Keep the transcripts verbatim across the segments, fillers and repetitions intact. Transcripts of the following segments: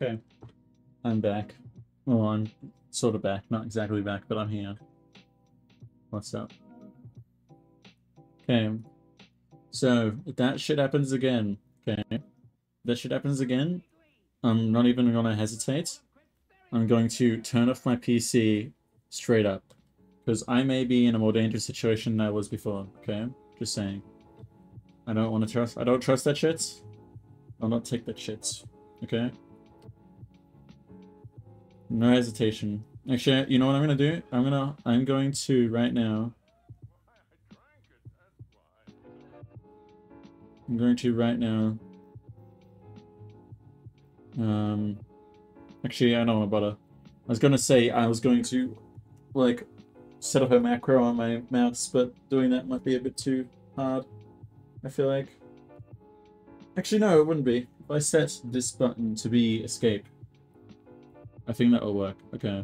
Okay. I'm back. Well, I'm sort of back. Not exactly back, but I'm here. What's up? Okay. So, if that shit happens again, okay? If that shit happens again, I'm not even gonna hesitate. I'm going to turn off my P C straight up. Because I may be in a more dangerous situation than I was before, okay? Just saying. I don't want to trust- I don't trust that shit. I'll not take that shit. Okay? No hesitation. Actually, you know what I'm gonna do? I'm gonna- I'm going to, right now... I'm going to, right now... Um... Actually, I don't want to bother. I was gonna say I was going to, like, set up a macro on my mouse, but doing that might be a bit too hard, I feel like. Actually, no, it wouldn't be. If I set this button to be escape, I think that will work. Okay.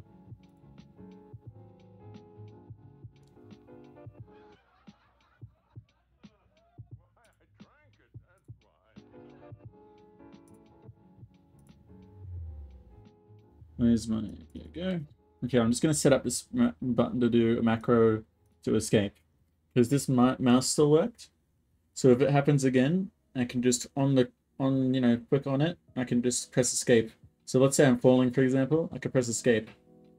Where's my... Here we go. Okay, I'm just going to set up this button to do a macro to escape. Because this mouse still worked. So if it happens again, I can just, on the, on, you know, click on it, I can just press escape. So let's say I'm falling, for example, I can press escape.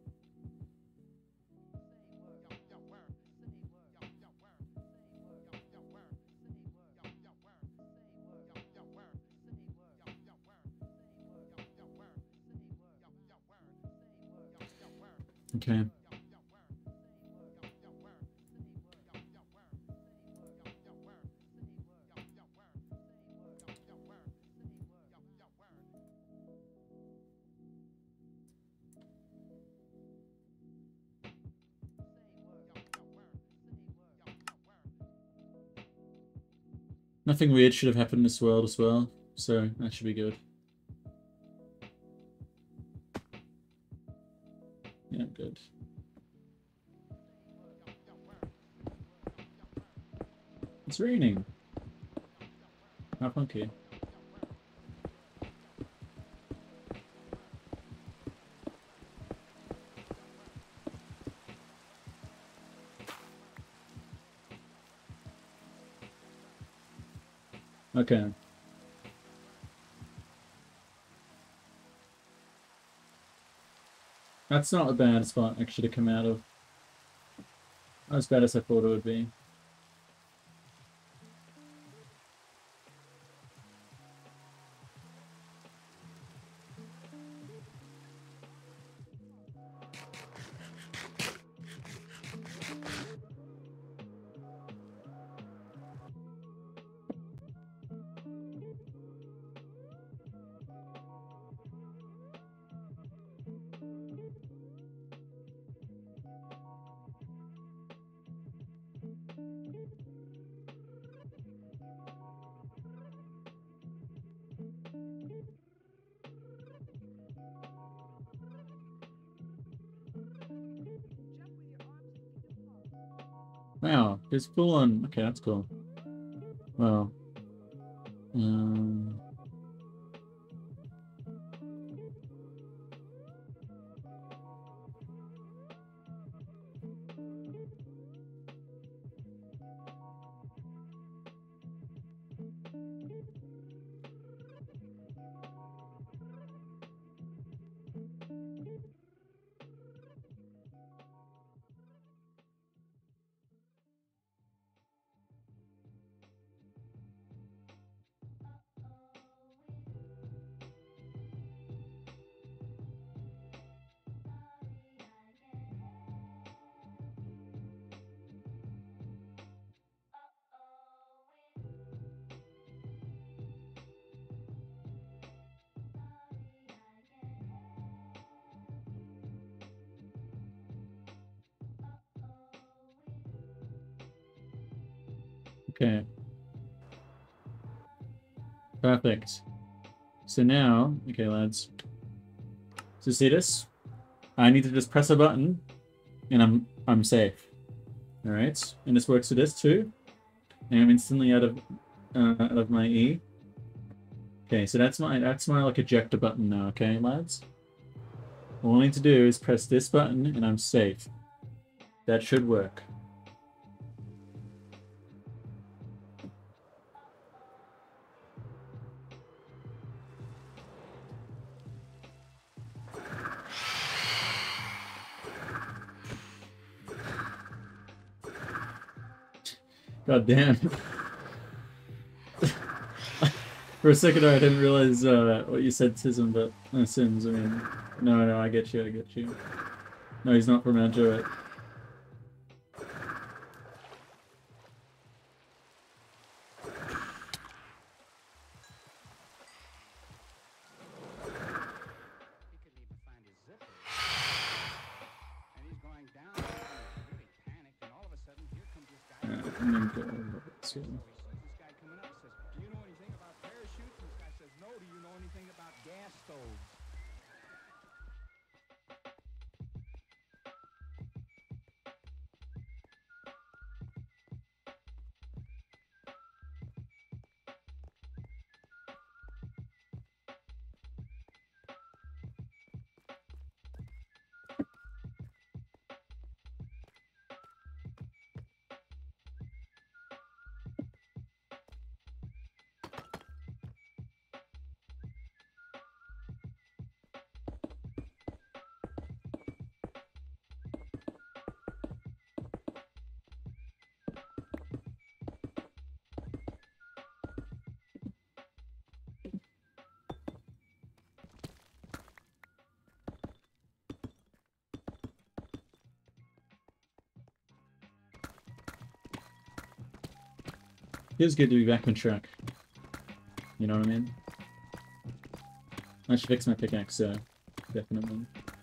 Okay. Nothing weird should have happened in this world as well, so that should be good. Yeah, good. It's raining. How funky. Okay. That's not a bad spot, actually, to come out of. Not as bad as I thought it would be. Wow, it's full on. Okay, that's cool. Well, um, okay. Perfect. So now, okay, lads. So see this? I need to just press a button, and I'm I'm safe. All right, and this works for this too. And I'm instantly out of uh, out of my E. Okay, so that's my that's my like ejector button now, okay, lads? All I need to do is press this button and I'm safe. That should work. God damn. For a second I didn't realize uh, what you said, Tism, but no, Sims, I mean, no, no, I get you, I get you. No, he's not from Anjoet. So. Feels good to be back on track. You know what I mean? I should fix my pickaxe, so definitely.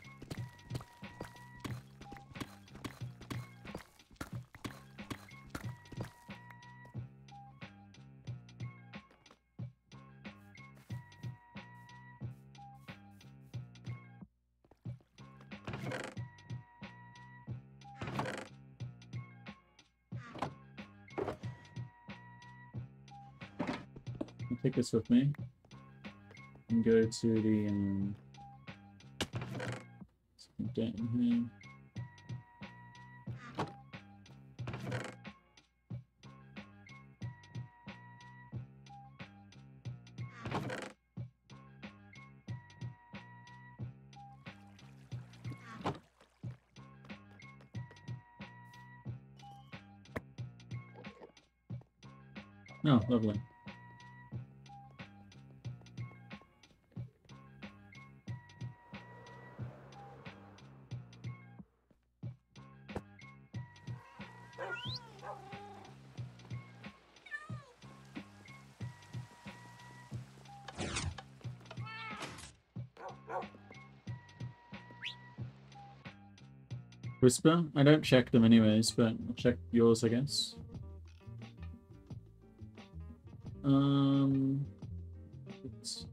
I'll take this with me and go to the um down here. Oh, lovely. Whisper? I don't check them anyways, but I'll check yours, I guess. Um... It's...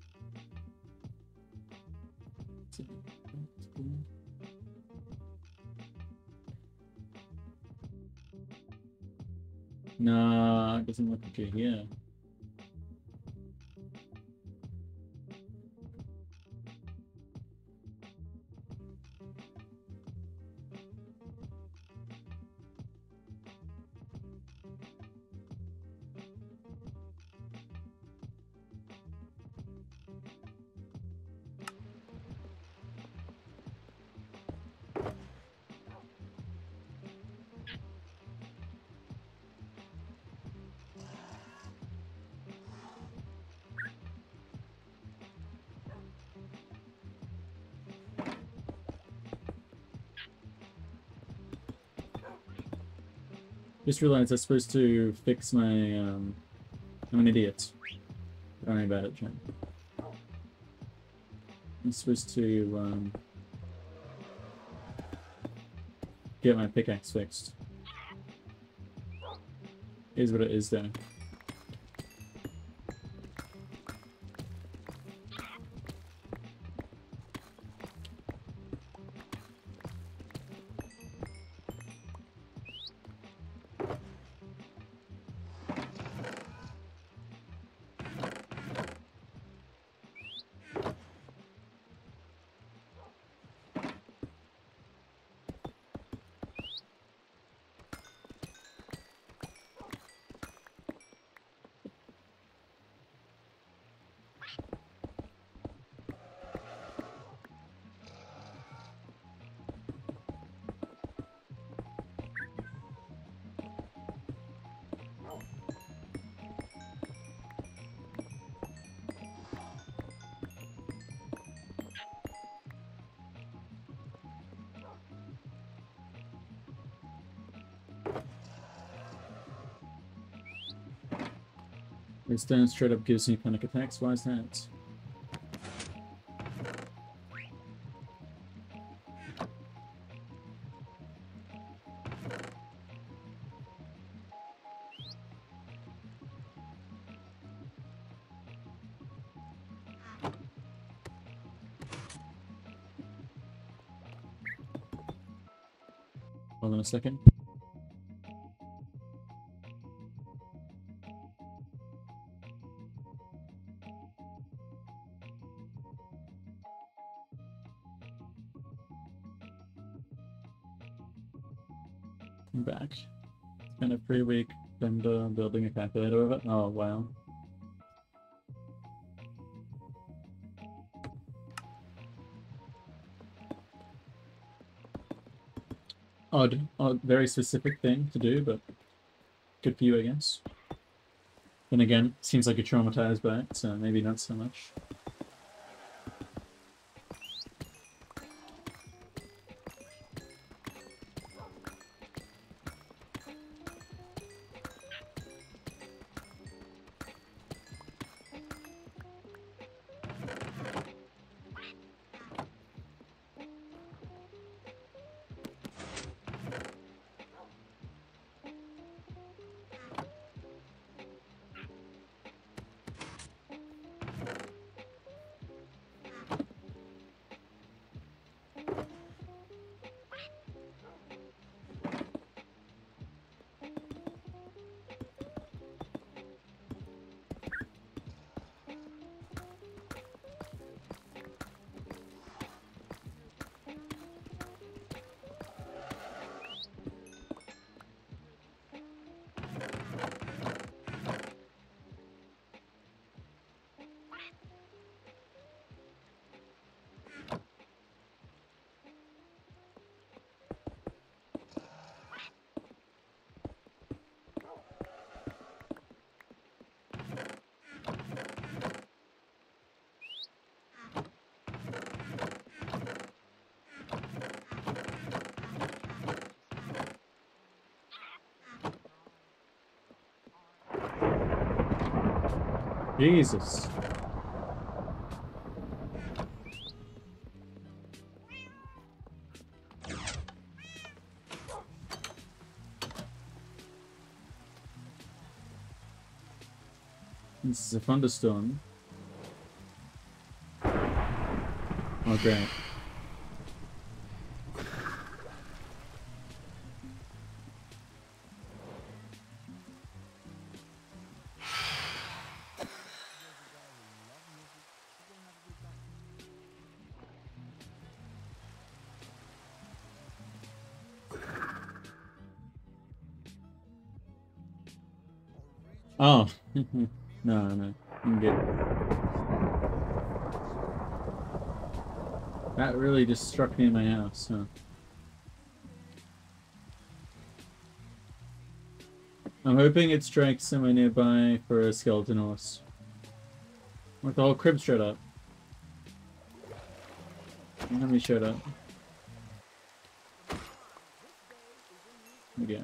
Nah, it doesn't look like you're here. Just realized I'm supposed to fix my, um... I'm an idiot. Don't worry about it, Jen. I'm supposed to, um... get my pickaxe fixed. Here's what it is, though. This stone straight up gives me panic attacks. Why is that? Hold on a second. I'm back. It's been a pretty week. Been uh, building a calculator of it. Oh wow. Odd, odd, very specific thing to do, but good for you, I guess. Then again, seems like you're traumatized by it, so maybe not so much. Jesus. This is a thunderstorm. Oh, great. Oh, no, no, I'm good. That really just struck me in my house, huh? I'm hoping it strikes somewhere nearby for a skeleton horse. With the whole crib showed up. How many showed up? Yeah.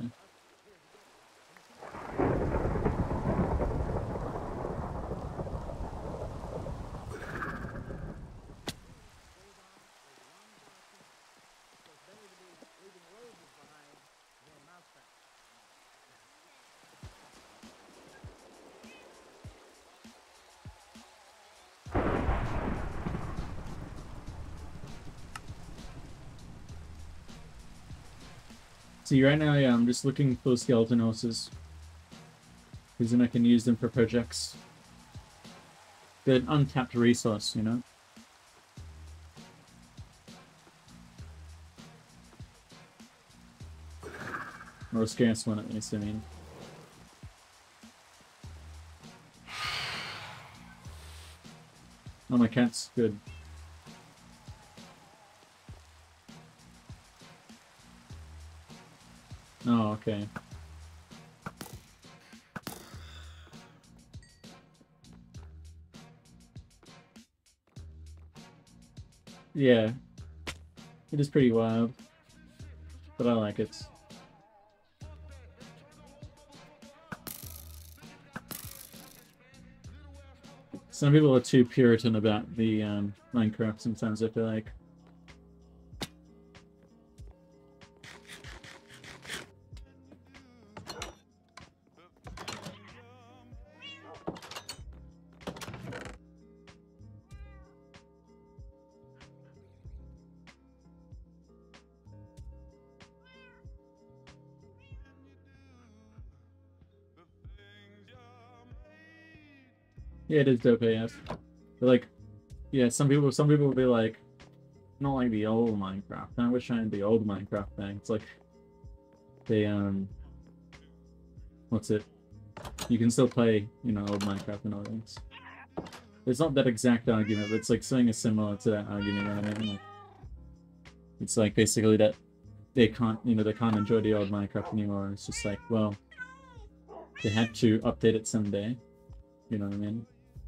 See, right now, yeah, I'm just looking for skeleton horses. Because then I can use them for projects. They're an untapped resource, you know? Or a scarce one, at least, I mean. Oh, my cat's good. Oh, okay. Yeah. It is pretty wild. But I like it. Some people are too Puritan about the um, Minecraft sometimes, I feel like. Yeah, it is dope A F. But like, yeah, some people, some people will be like, not like the old Minecraft. I wish I had the old Minecraft thing. It's like, they um, what's it? You can still play, you know, old Minecraft and all things. It's not that exact argument, but it's like something similar to that argument. You know what I mean? Like, it's like basically that they can't, you know, they can't enjoy the old Minecraft anymore. It's just like, well, they had to update it someday. You know what I mean?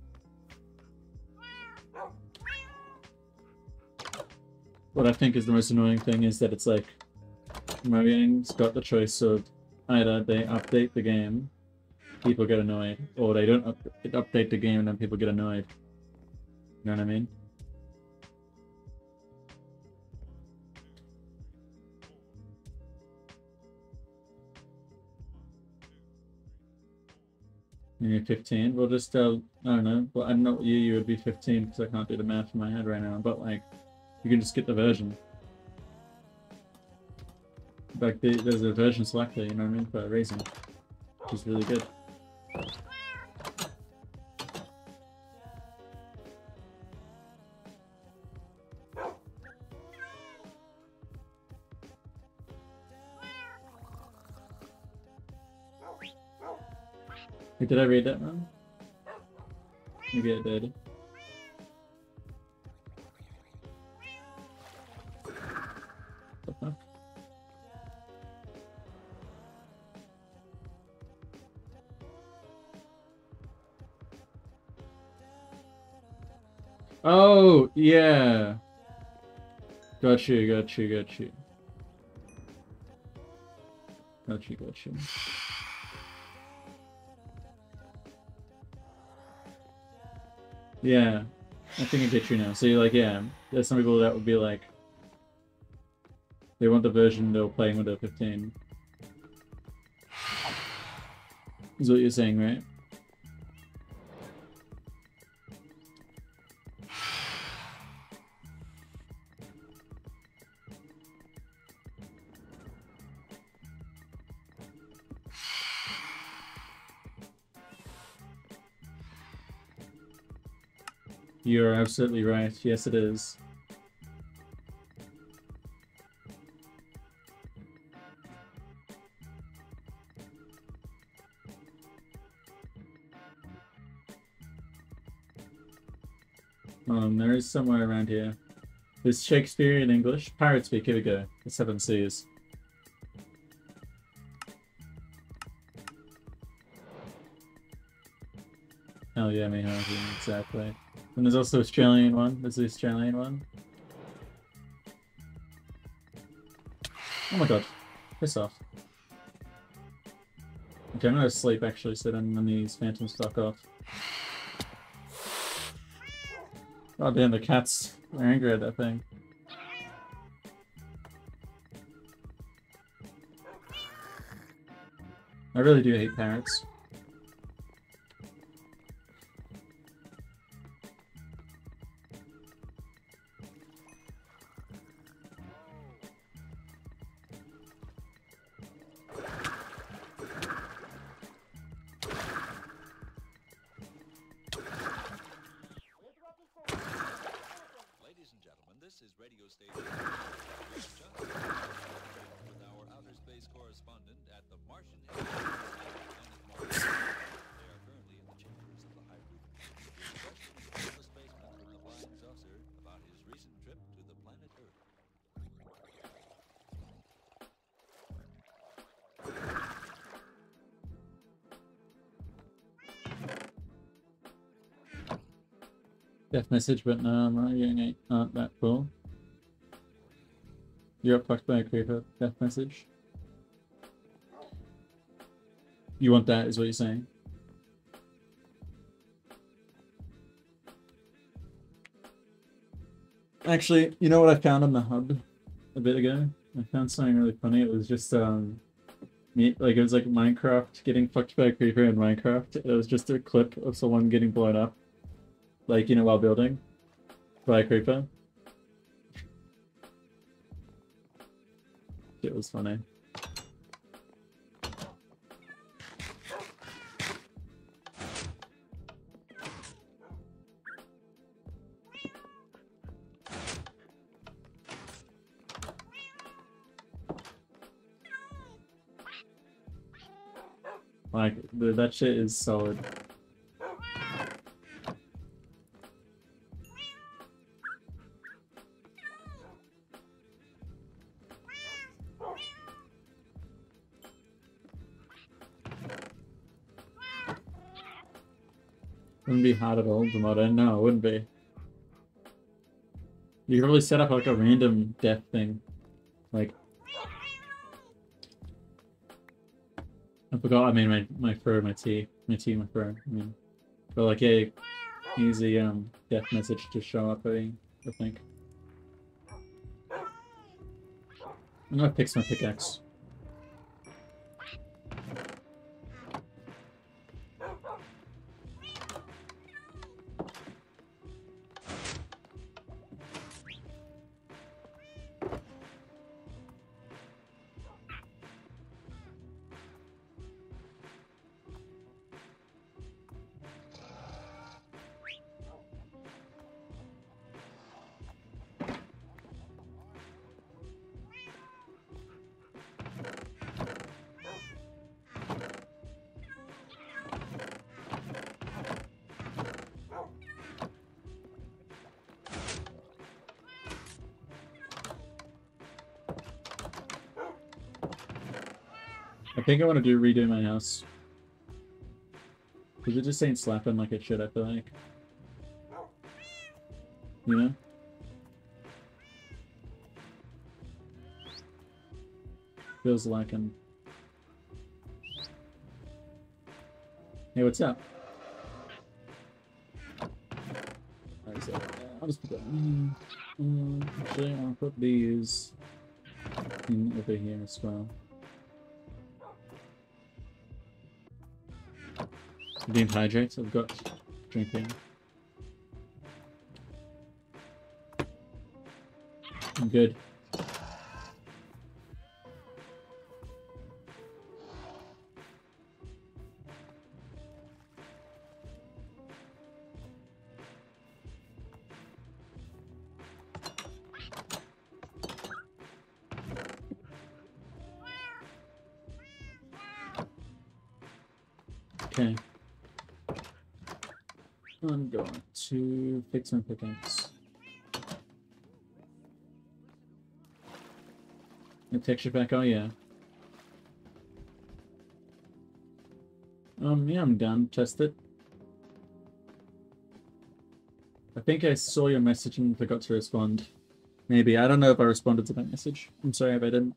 What I think is the most annoying thing is that it's like, Mojang's got the choice of either they update the game, people get annoyed, or they don't up update the game and then people get annoyed. You know what I mean? You're fifteen? Well, just, uh, I don't know. Well, I don't know what year you would be fifteen because I can't do the math in my head right now, but like, you can just get the version. Like, the, there's a version selector, you know what I mean, for a reason, which is really good. Hey, did I read that wrong? Maybe I did. What the fuck? Oh, yeah. Got you, got you, got you. Got you, got you. Yeah, I think I get you now. So you're like, yeah, there's some people that would be like, they want the version they're playing with a fifteen. Is what you're saying, right? You're absolutely right. Yes, it is. Um, there is somewhere around here. There's Shakespeare in English. Pirate speak, here we go. The Seven Seas. Hell yeah, me hunting, exactly. And there's also Australian one. There's the Australian one. Oh my god. Piss off. Okay, I'm gonna sleep actually, so then when these phantoms fuck off. Oh damn, the cats are angry at that thing. I really do hate parrots. Death message, but no, I'm not getting it. Not that cool. You're fucked by a creeper. Death message. You want that, is what you're saying? Actually, you know what I found on the hub a bit ago? I found something really funny. It was just um, me like it was like Minecraft getting fucked by a creeper in Minecraft. It was just a clip of someone getting blown up, like you know, while building by a creeper. It was funny. Like, the, that shit is solid. Wouldn't be hard at all to mod in. No, it wouldn't be. You could really set up like a random death thing. Like, I forgot I made my, my fur, my tea. My tea, my fur. I mean, but like a easy um death message to show up, I I think. I'm gonna fix my pickaxe. I think I want to do redo my house. Because it just ain't slapping like it should, I feel like. You know? Feels lacking. Hey, what's up? Alright, so, uh, I'll just put that in. Um, actually, I'll put these in over here as well. Being hydrates, I've got drinking. I'm good. Okay. I'm going to fix my pickaxe. The texture pack, oh yeah. Um, yeah, I'm done. Test it. I think I saw your message and forgot to respond. Maybe. I don't know if I responded to that message. I'm sorry if I didn't.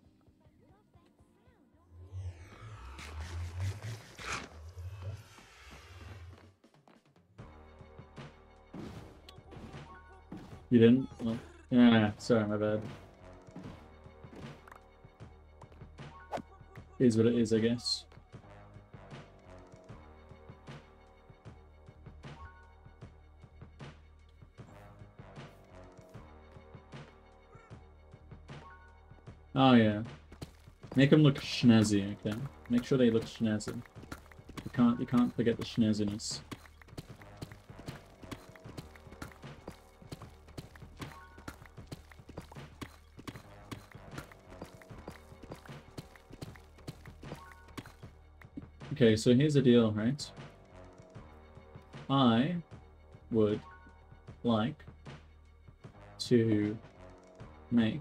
You didn't? Well, yeah, sorry, my bad. Is what it is, I guess. Oh yeah. Make them look snazzy, okay? Make sure they look snazzy. You can't you can't forget the snazziness. Okay, so here's the deal, right? I would like to make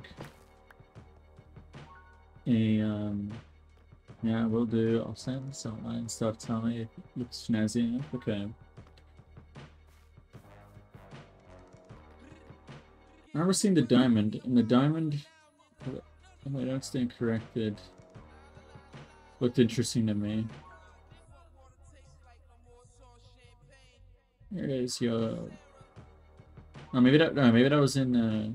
a, um, yeah, we'll do, I'll send some line stuff, tell me if it looks snazzy enough, okay. remember seeing the diamond, and the diamond, oh, I don't stand corrected, looked interesting to me. There is your... Oh, maybe that, no, maybe that was in, uh...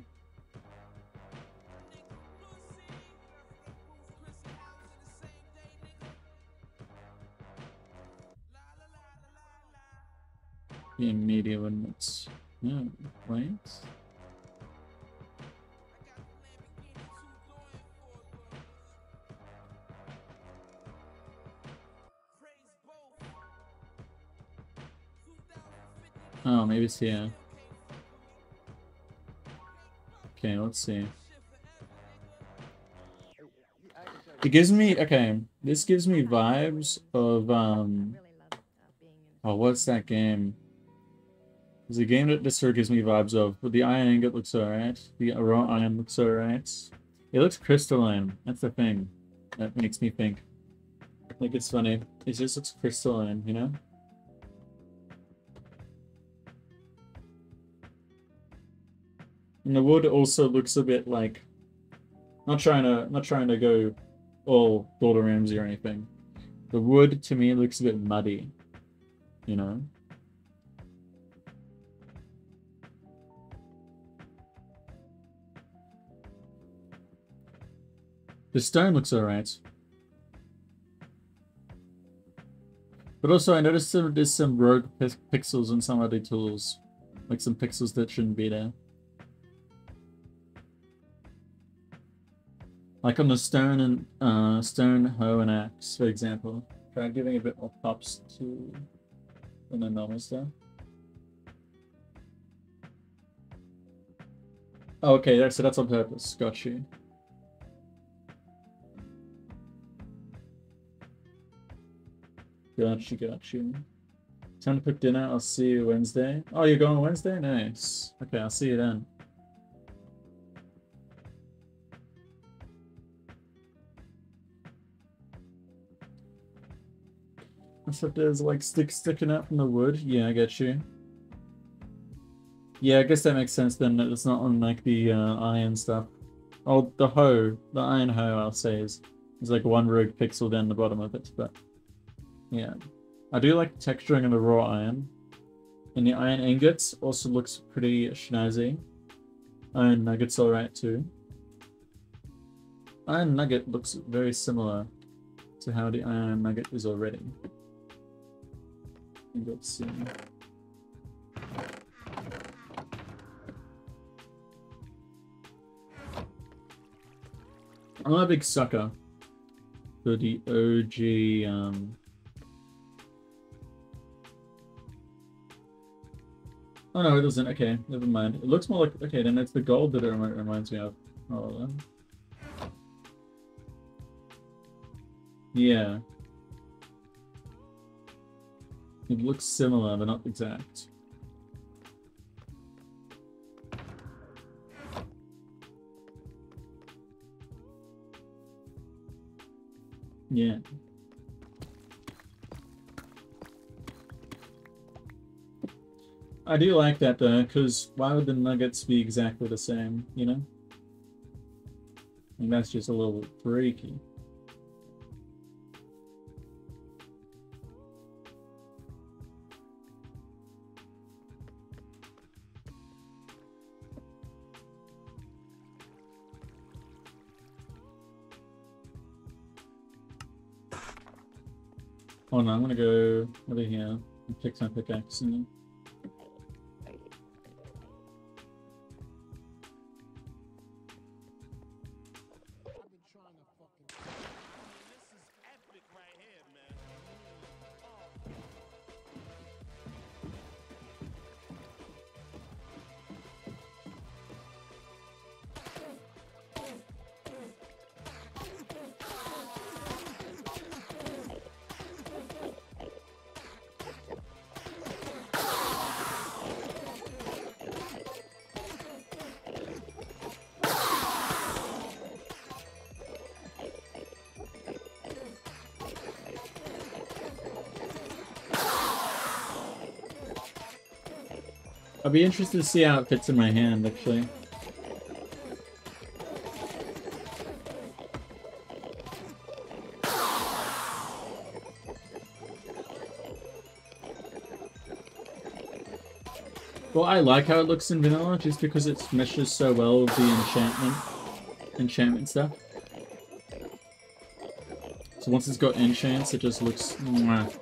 in media when it's... No, right? Oh, maybe it's here. Okay, let's see. It gives me, okay, this gives me vibes of, um... oh, what's that game? There's a game that this sort of gives me vibes of, but the iron ingot looks alright. The raw iron looks alright. It looks crystalline. That's the thing that makes me think. I think it's funny. It just looks crystalline, you know? And the wood also looks a bit like... Not trying to, not trying to go all Gordon Ramsay or anything. The wood, to me, looks a bit muddy. You know? The stone looks alright. But also, I noticed there, there's some rogue pixels in some other tools. Like some pixels that shouldn't be there. Like on the stone and uh, stone, hoe, and axe, for example. Try giving a bit more pops to than the normal stuff. Oh, okay, that's so that's on purpose. Got you. Got you, got you. Time to cook dinner. I'll see you Wednesday. Oh, you're going Wednesday? Nice. Okay, I'll see you then. Except there's like sticks sticking out from the wood. Yeah, I get you. Yeah, I guess that makes sense then. It's not on like the uh, iron stuff. Oh, the hoe, the iron hoe, I'll say is there's like one rogue pixel down the bottom of it, but yeah, I do like texturing in the raw iron, and the iron ingots also looks pretty schnazzy. Iron nuggets alright too. Iron nugget looks very similar to how the iron nugget is already. Let's see. I'm a big sucker for the O G, um... oh no, it doesn't. Okay, never mind. It looks more like... Okay, then it's the gold that it rem reminds me of. Oh, then. Yeah. It looks similar, but not exact. Yeah. I do like that though, because why would the nuggets be exactly the same, you know? And that's just a little freaky. Oh no, I'm gonna go over here and fix my pickaxe. And... I'll be interested to see how it fits in my hand, actually. Well, I like how it looks in vanilla, just because it meshes so well with the enchantment, enchantment stuff. So once it's got enchants, it just looks... Mwah.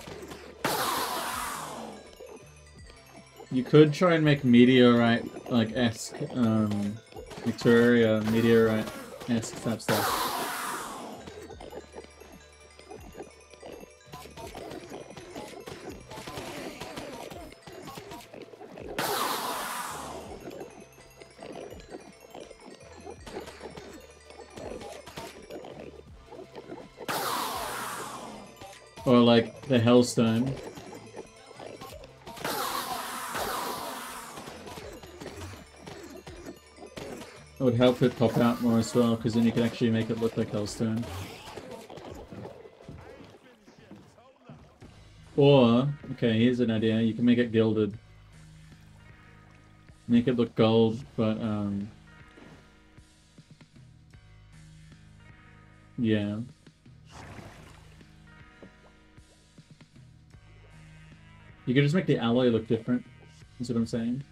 You could try and make Meteorite, like, esque, um, Victoria, Meteorite-esque type stuff. Or like the Hellstone. It would help it pop out more as well, because then you can actually make it look like Hellstone. Or, okay, here's an idea. You can make it gilded. Make it look gold, but, um... yeah. You could just make the alloy look different, is what I'm saying.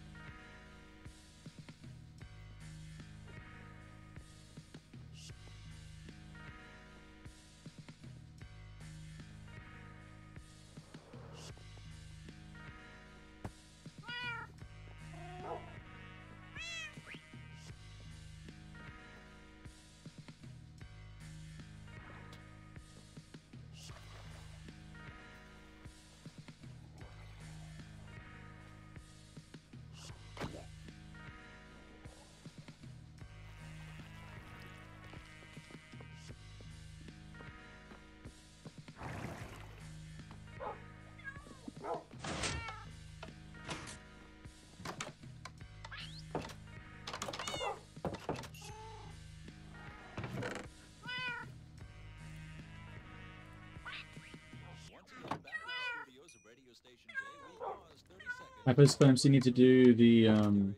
Hyposperms, you need to do the, um...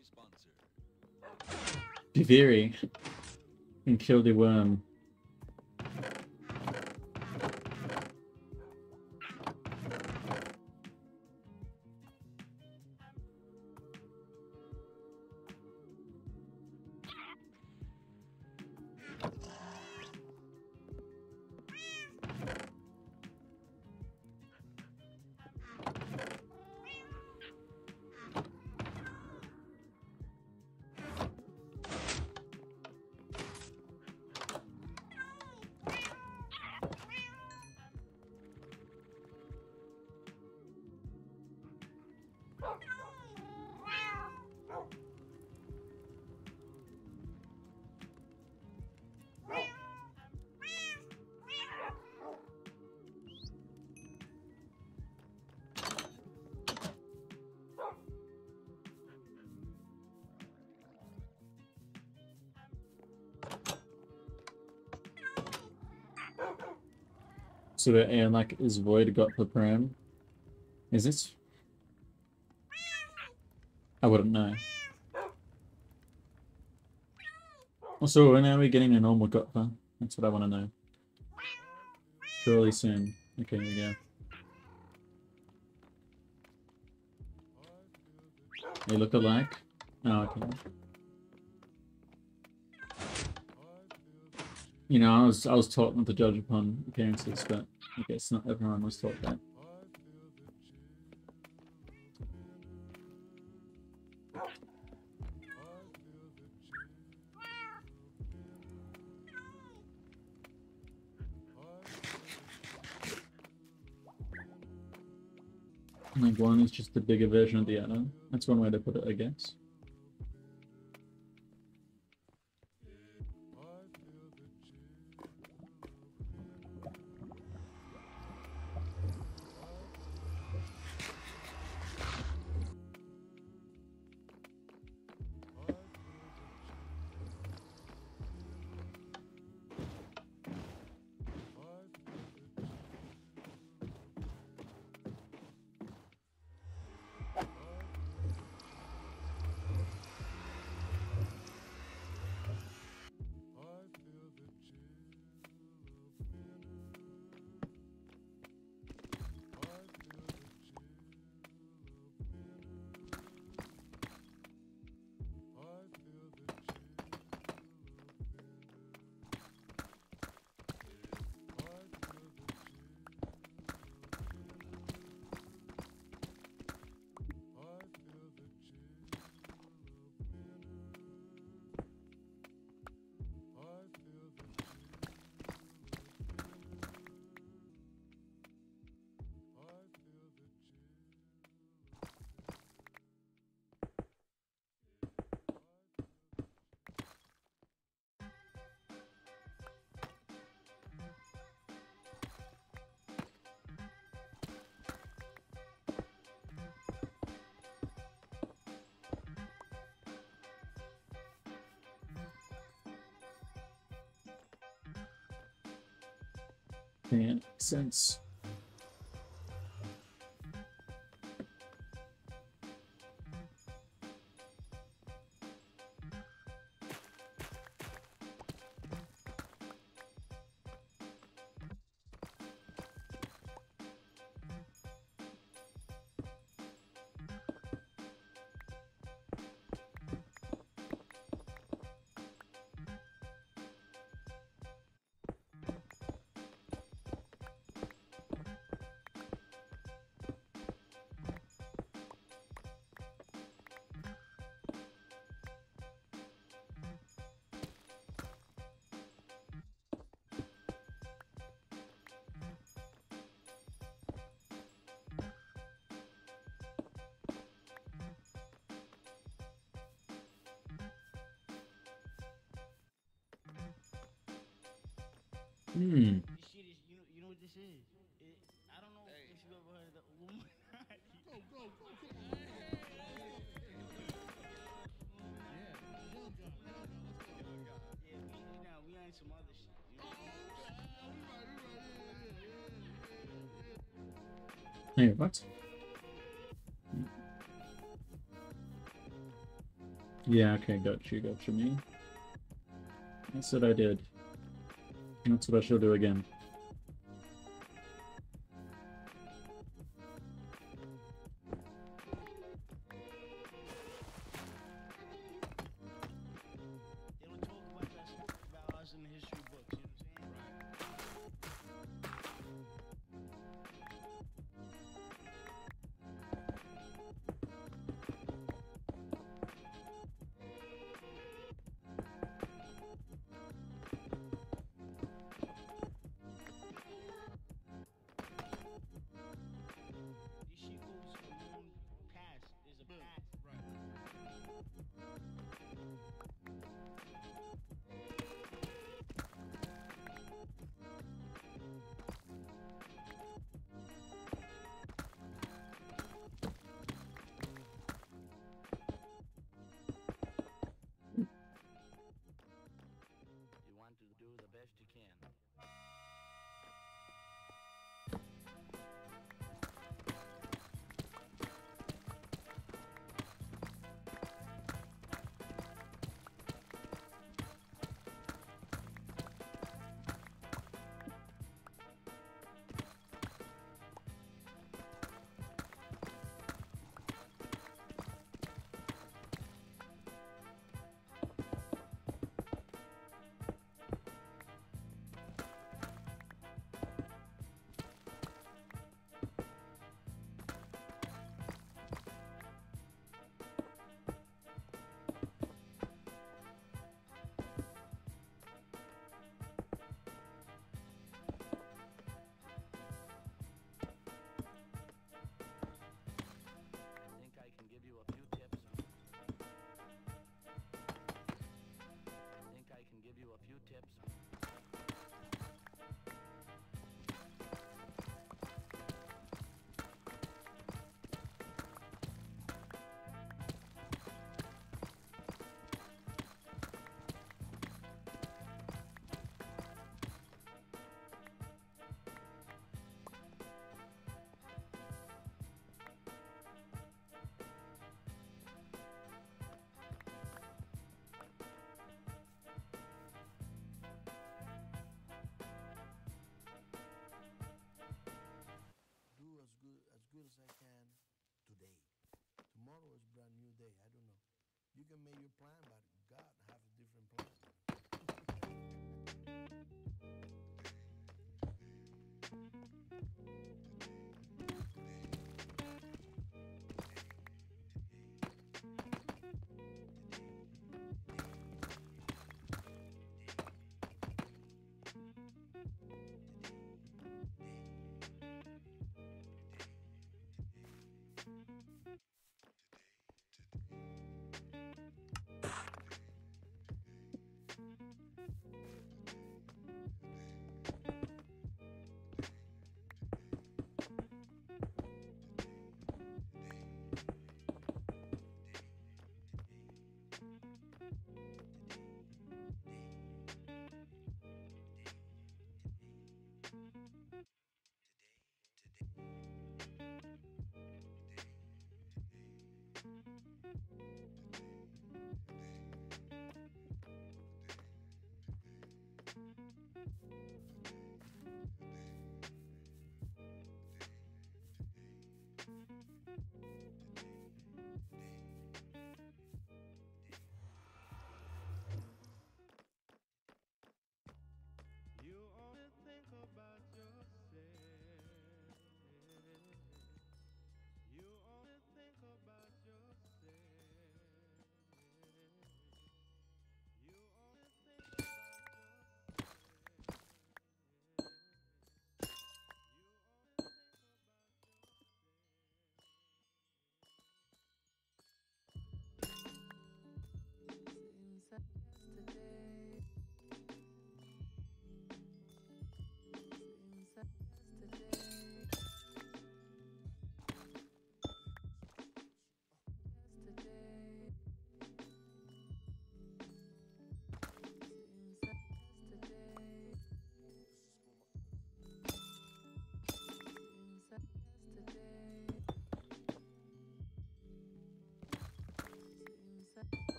Viviri. And kill the worm. So the and like is void got for pram? Is this? I wouldn't know. Also, when are we getting a normal Gotva? That's what I want to know. Surely soon. Okay, here we go. They look alike? Oh, okay. You know, I was I was taught not to judge upon appearances, but I guess not everyone was taught that. Like one is just a bigger version of the other. That's one way to put it, I guess. Makes sense. Hmm. This shit is, you know, you know what this is? It, I don't know if you ever heard of the Illuminati. Go, go, go, go. Yeah, we, you know, we on some other shit. You know? Hey, what? Yeah, okay, got you, got you, me. That's what I did. That's what I shall do again. They don't talk about that about us in the history books, you know what I'm saying? This shit goes a long past. There's a past. You want to do the best you can. Think I can give you a few tips? Think I can give you a few tips? Do as good as good as I can today. Tomorrow is a brand new day. I don't know. You can make your plan, but God have a different plan.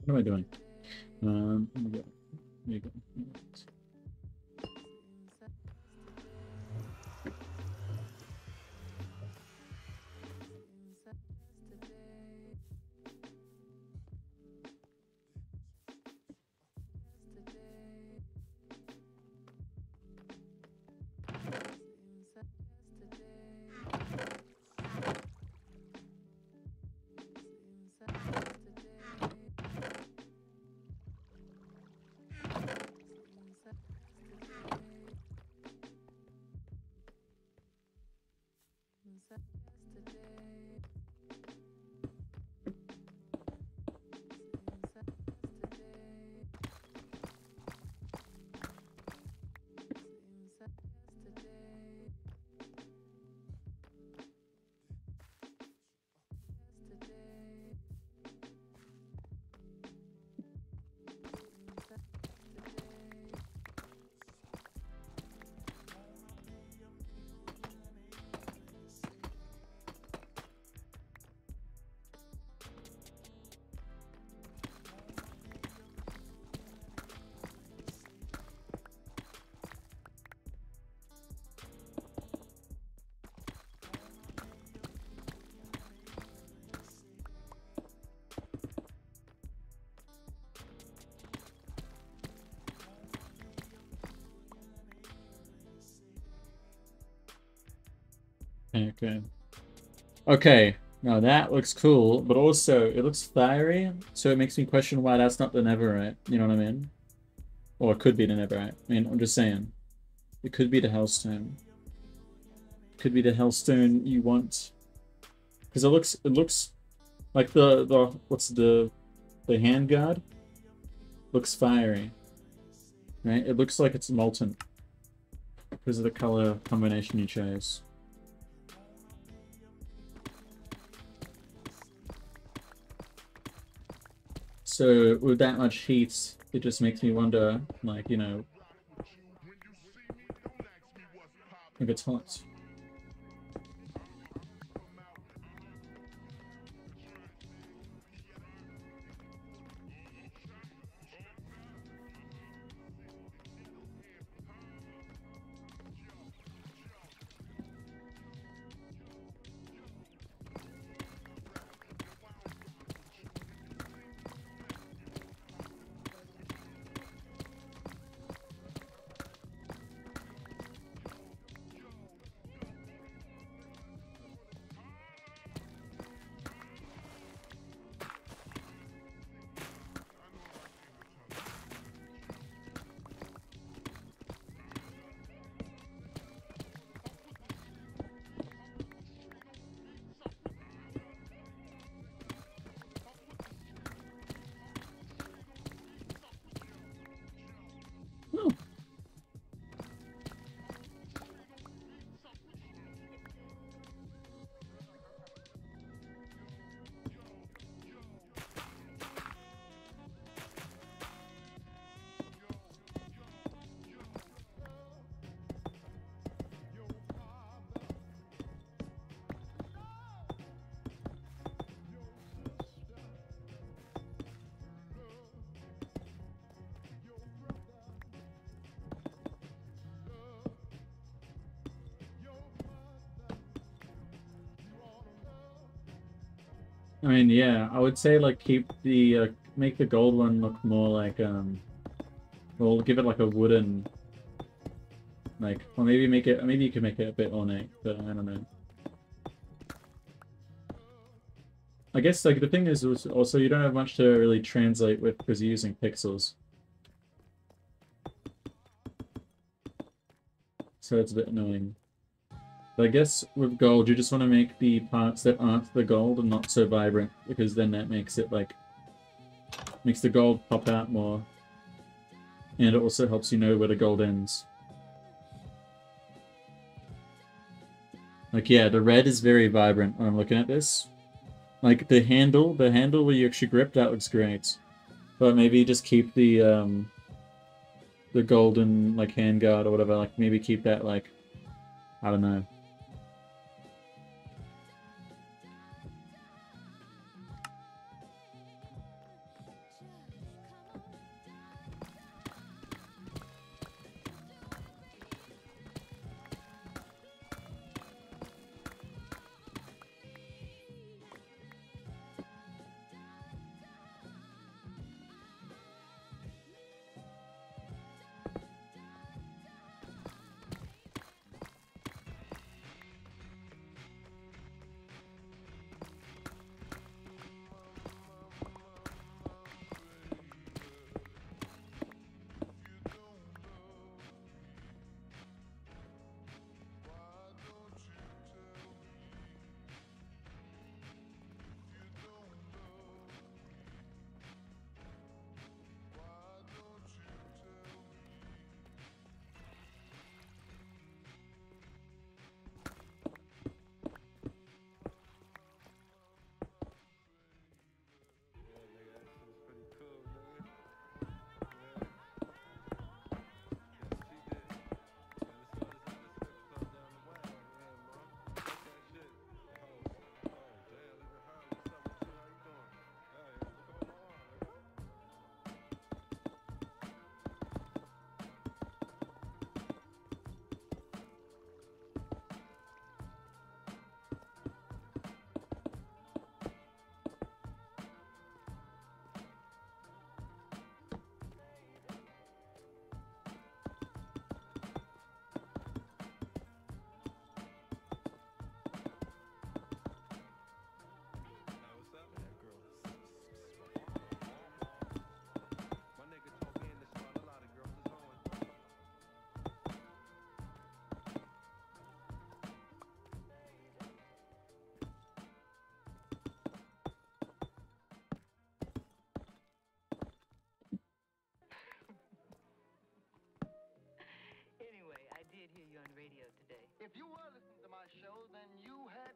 What am I doing? Um, let me go. Let me go. Okay. Okay. Now that looks cool, but also it looks fiery, so it makes me question why that's not the Netherite. You know what I mean? Or it could be the Netherite. I mean, I'm just saying. It could be the Hellstone. It could be the Hellstone you want. Because it looks it looks like the the what's the the handguard looks fiery. Right? It looks like it's molten. Because of the color combination you chose. So with that much heat, it just makes me wonder, like, you know, if it's hot. Oh. I mean, yeah, I would say like keep the uh, make the gold one look more like um, well, give it like a wooden, like, or maybe make it, maybe you can make it a bit ornate, but I don't know. I guess like the thing is also you don't have much to really translate with because you're using pixels, so it's a bit annoying. But I guess with gold, you just want to make the parts that aren't the gold and not so vibrant, because then that makes it like, makes the gold pop out more. And it also helps you know where the gold ends. Like, yeah, the red is very vibrant when I'm looking at this. Like, the handle, the handle where you actually grip, that looks great. But maybe just keep the, um, the golden, like, handguard or whatever, like, maybe keep that, like, I don't know.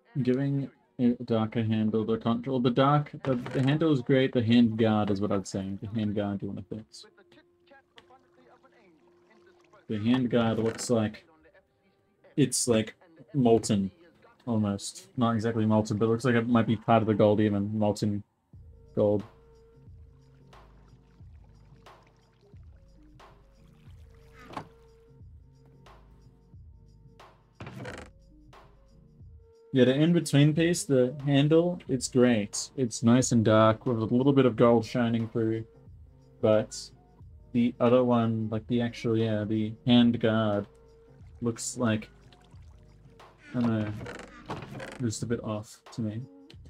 giving a darker handle the control. The dark, the, the handle is great. The hand guard is what I'd say. The hand guard you want to fix. The hand guard looks like it's like molten, almost. Not exactly molten, but it looks like it might be part of the gold even. Molten gold. Yeah, the in-between piece, the handle, it's great. It's nice and dark with a little bit of gold shining through. But the other one, like the actual, yeah, the hand guard, looks like, I don't know, just a bit off to me.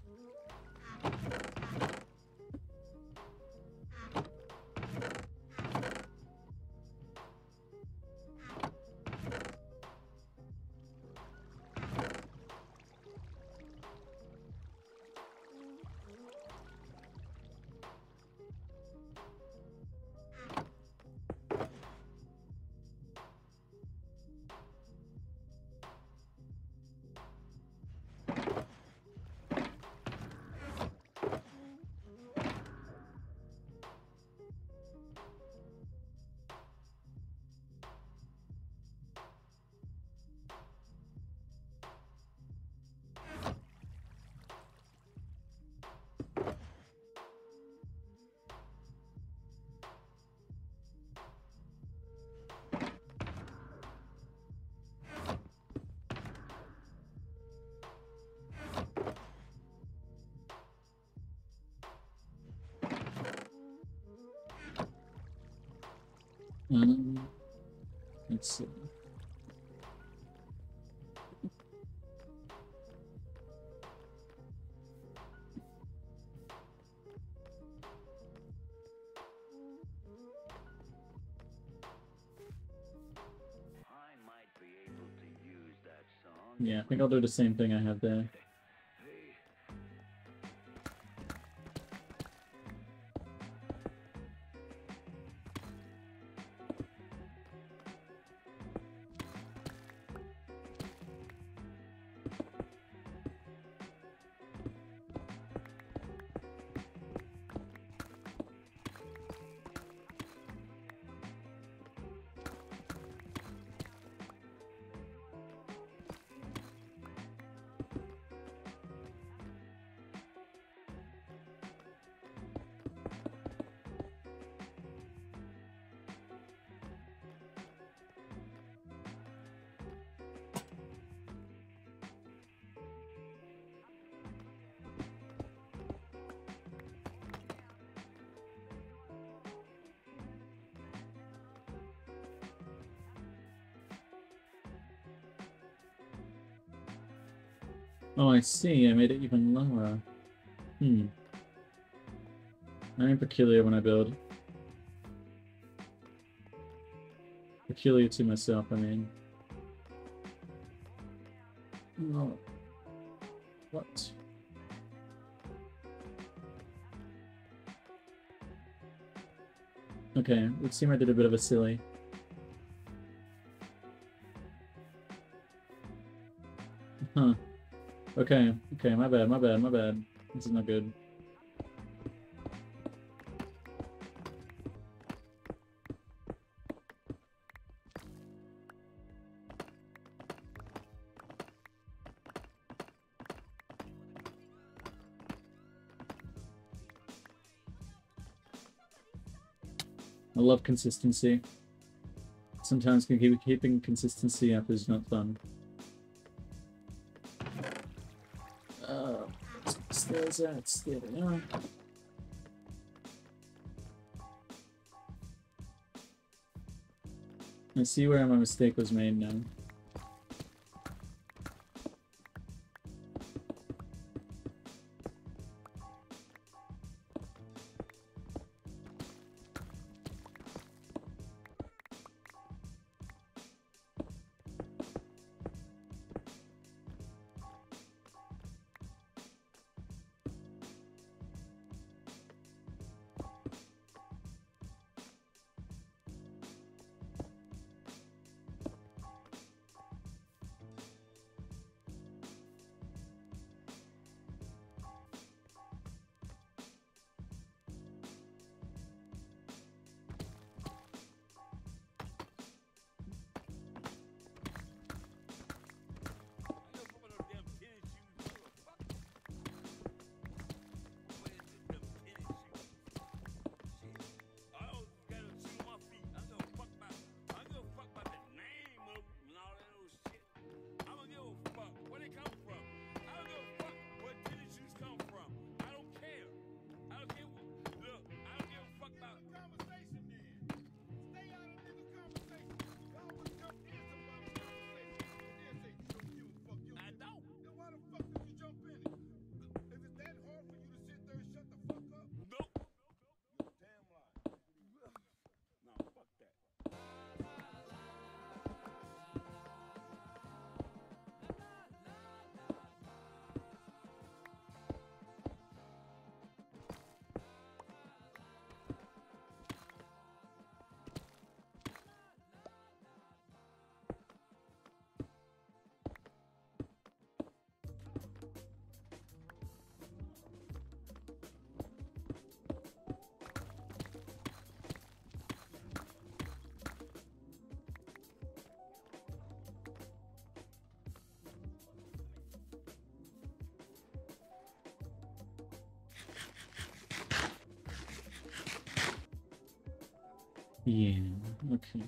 Um, let's see. Yeah, I think I'll do the same thing I have there. Oh, I see. I made it even lower. Hmm. I am peculiar when I build. Peculiar to myself, I mean. Oh. What? Okay, it seemed I did a bit of a silly. Huh. Okay, okay, my bad, my bad, my bad. This is not good. I love consistency. Sometimes keep, keeping consistency up is not fun. Uh, stairs out, there they are. I see where my mistake was made now. Yeah, okay.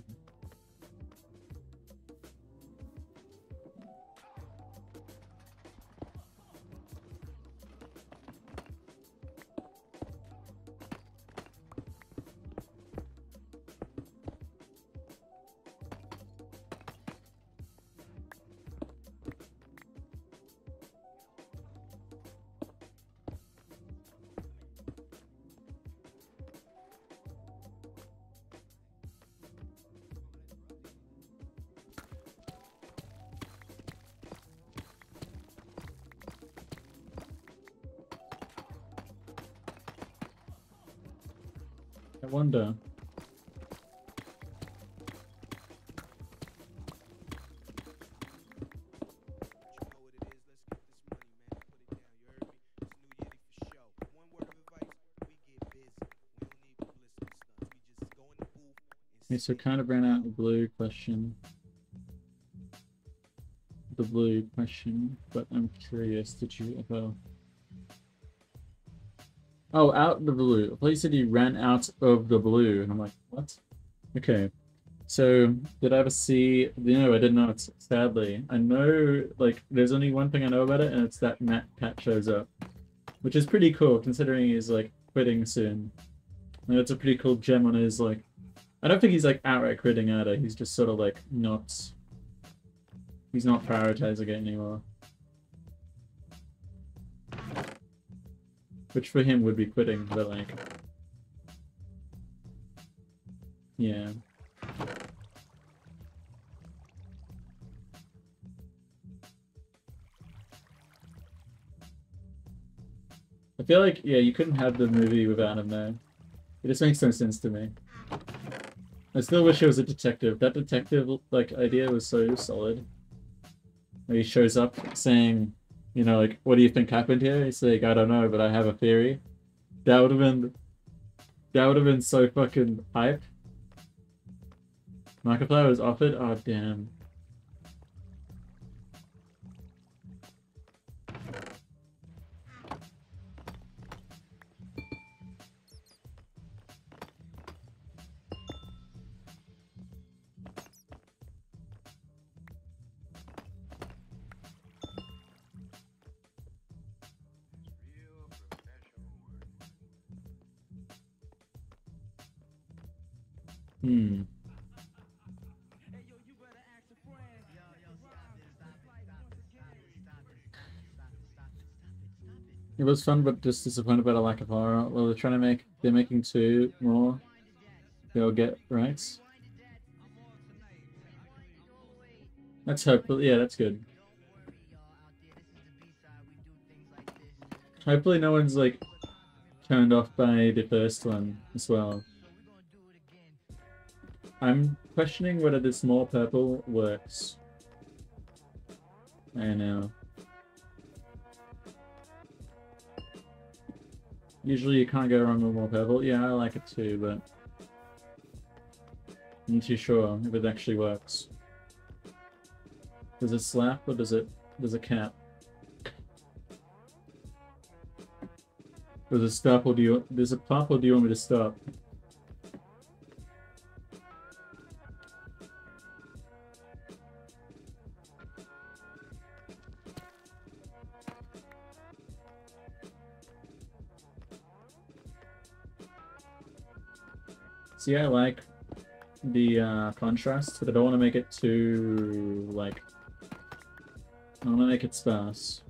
I wonder. Okay, so kind of ran out of blue question. The blue question, but I'm curious, did you ever... Oh, out the blue. I thought you said you ran out of the blue, and I'm like, what? Okay. So, did I ever see... No, I did not, sadly. I know, like, there's only one thing I know about it, and it's that Matt Cat shows up. Which is pretty cool, considering he's, like, quitting soon. And that's a pretty cool gem on his, like... I don't think he's, like, outright quitting either. He's just sort of, like, not... He's not prioritizing it anymore. Which for him would be quitting, but, like... Yeah. I feel like, yeah, you couldn't have the movie without him there. It just makes no sense to me. I still wish it was a detective. That detective, like, idea was so solid. Where he shows up saying, you know, like, what do you think happened here? He's like, I don't know, but I have a theory. That would have been... That would have been so fucking hype. Markiplier was offered? Oh, damn. Hmm. It was fun, but just disappointed about a lack of horror. Well, they're trying to make, they're making two more. They'll get right. That's hopefully, yeah, that's good. Hopefully no one's, like, turned off by the first one as well. I'm questioning whether this more purple works. I know. Usually you can't go wrong with more purple. Yeah, I like it too, but I'm not too sure if it actually works. Does it slap or does it does it cap? Does it stop or do you does it pop or do you want me to stop? See, I like the uh, contrast, but I don't want to make it too, like, I want to make it sparse.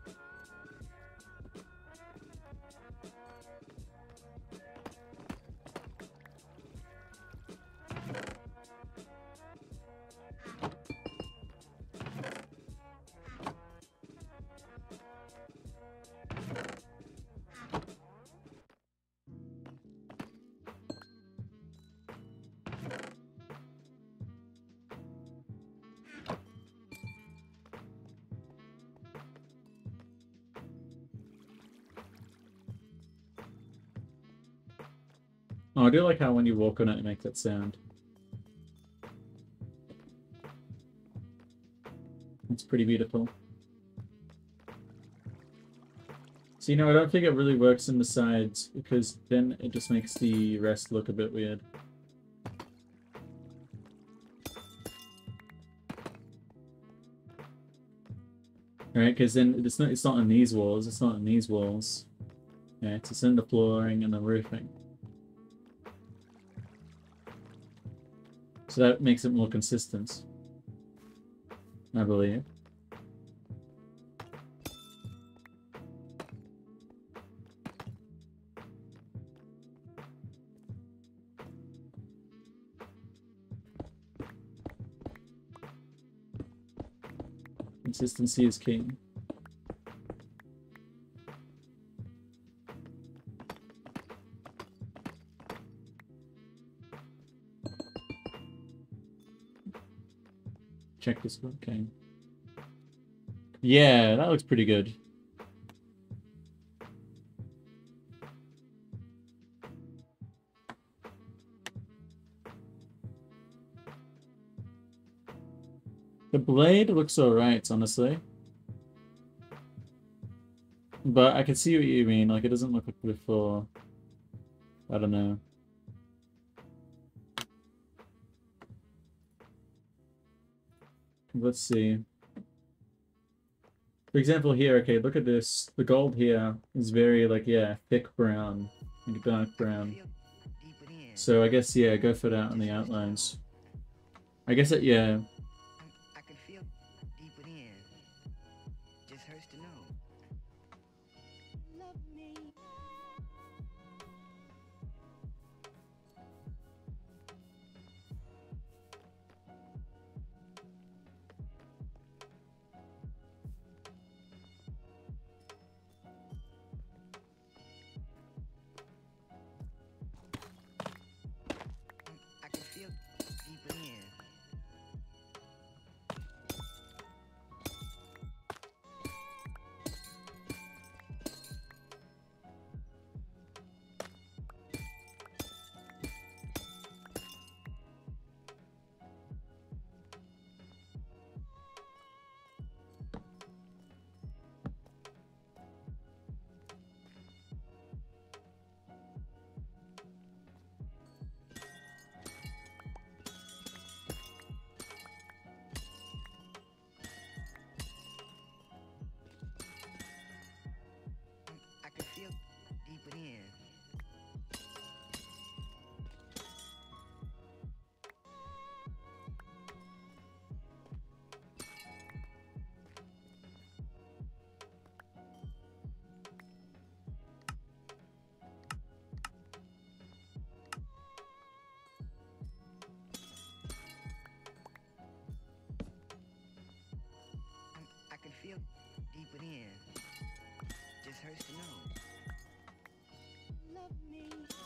Oh, I do like how when you walk on it, it makes that sound. It's pretty beautiful. So, you know, I don't think it really works in the sides, because then it just makes the rest look a bit weird. right? Because then it's not it's not in these walls. It's not in these walls. Yeah, it's in the flooring and the roofing. So that makes it more consistent, I believe. Consistency is key. Check this one. Okay. Yeah, that looks pretty good. The blade looks alright, honestly. But I can see what you mean. Like, it doesn't look like before. I don't know. Let's see. For example, here, okay, look at this. The gold here is very, like, yeah, thick brown. Like dark brown. So I guess, yeah, go for that on the outlines. I guess it, yeah. I can feel deep within. Just hurts to know. Love me. I can feel deep within. I can feel deep within. I can feel deep within. Just hurts to know. Love me.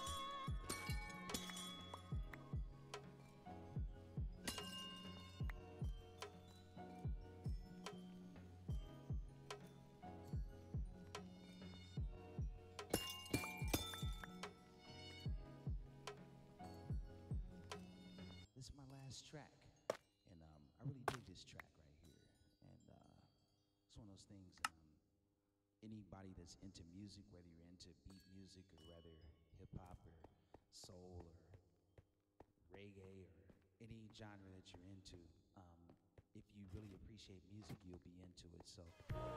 This is my last track, and um, I really dig this track right here. And uh, it's one of those things. Um, anybody that's into music, whether you're into beat music or rather hip hop or soul or reggae or any genre that you're into, um, if you really appreciate music, you'll be into it. So.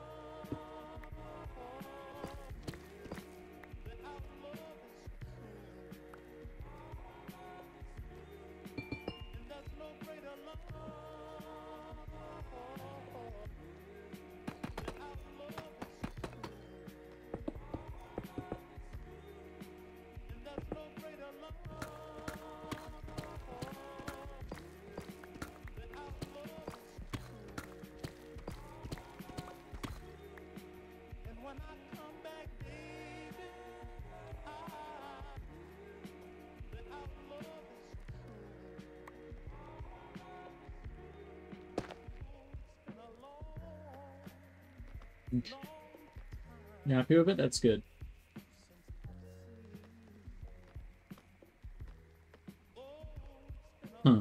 You happy with it? That's good. Huh.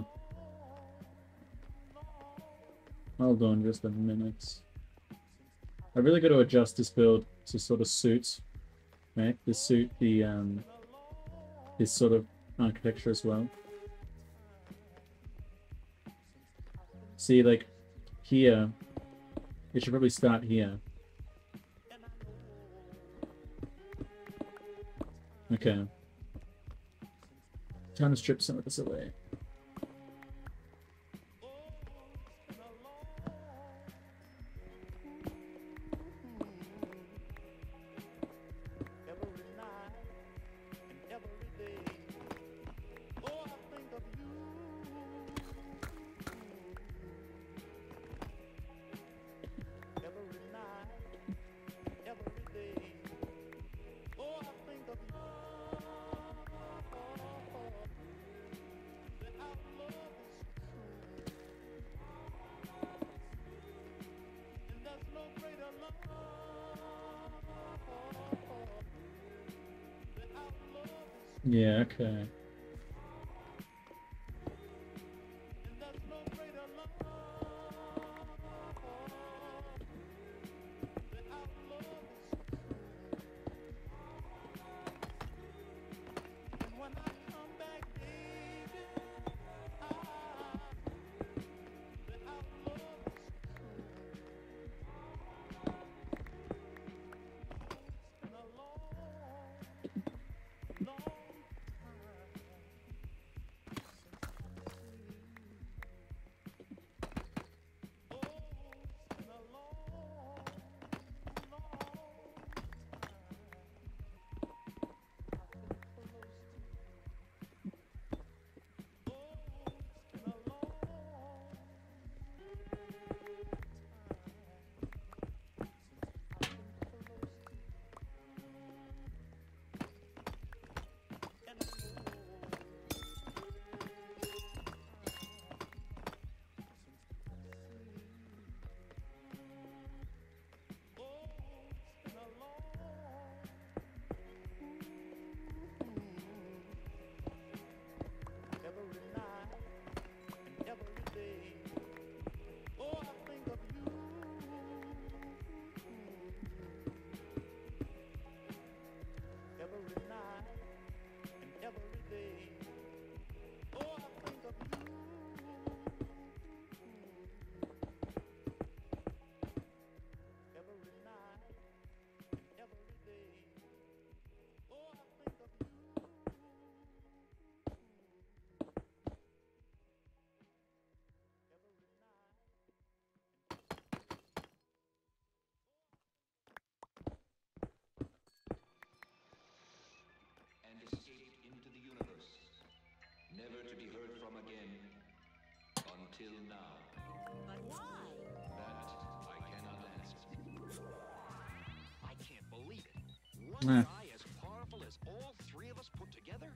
Hold on just a minute. I really got to adjust this build to sort of suit, right? To suit the um this sort of architecture as well. See, like here, We should probably start here. Okay. Time to strip some of this away. Yeah, okay. And escaped into the universe, never to be heard from again until now. But why? That I cannot answer. I can't believe it. One Nah. guy as powerful as all three of us put together?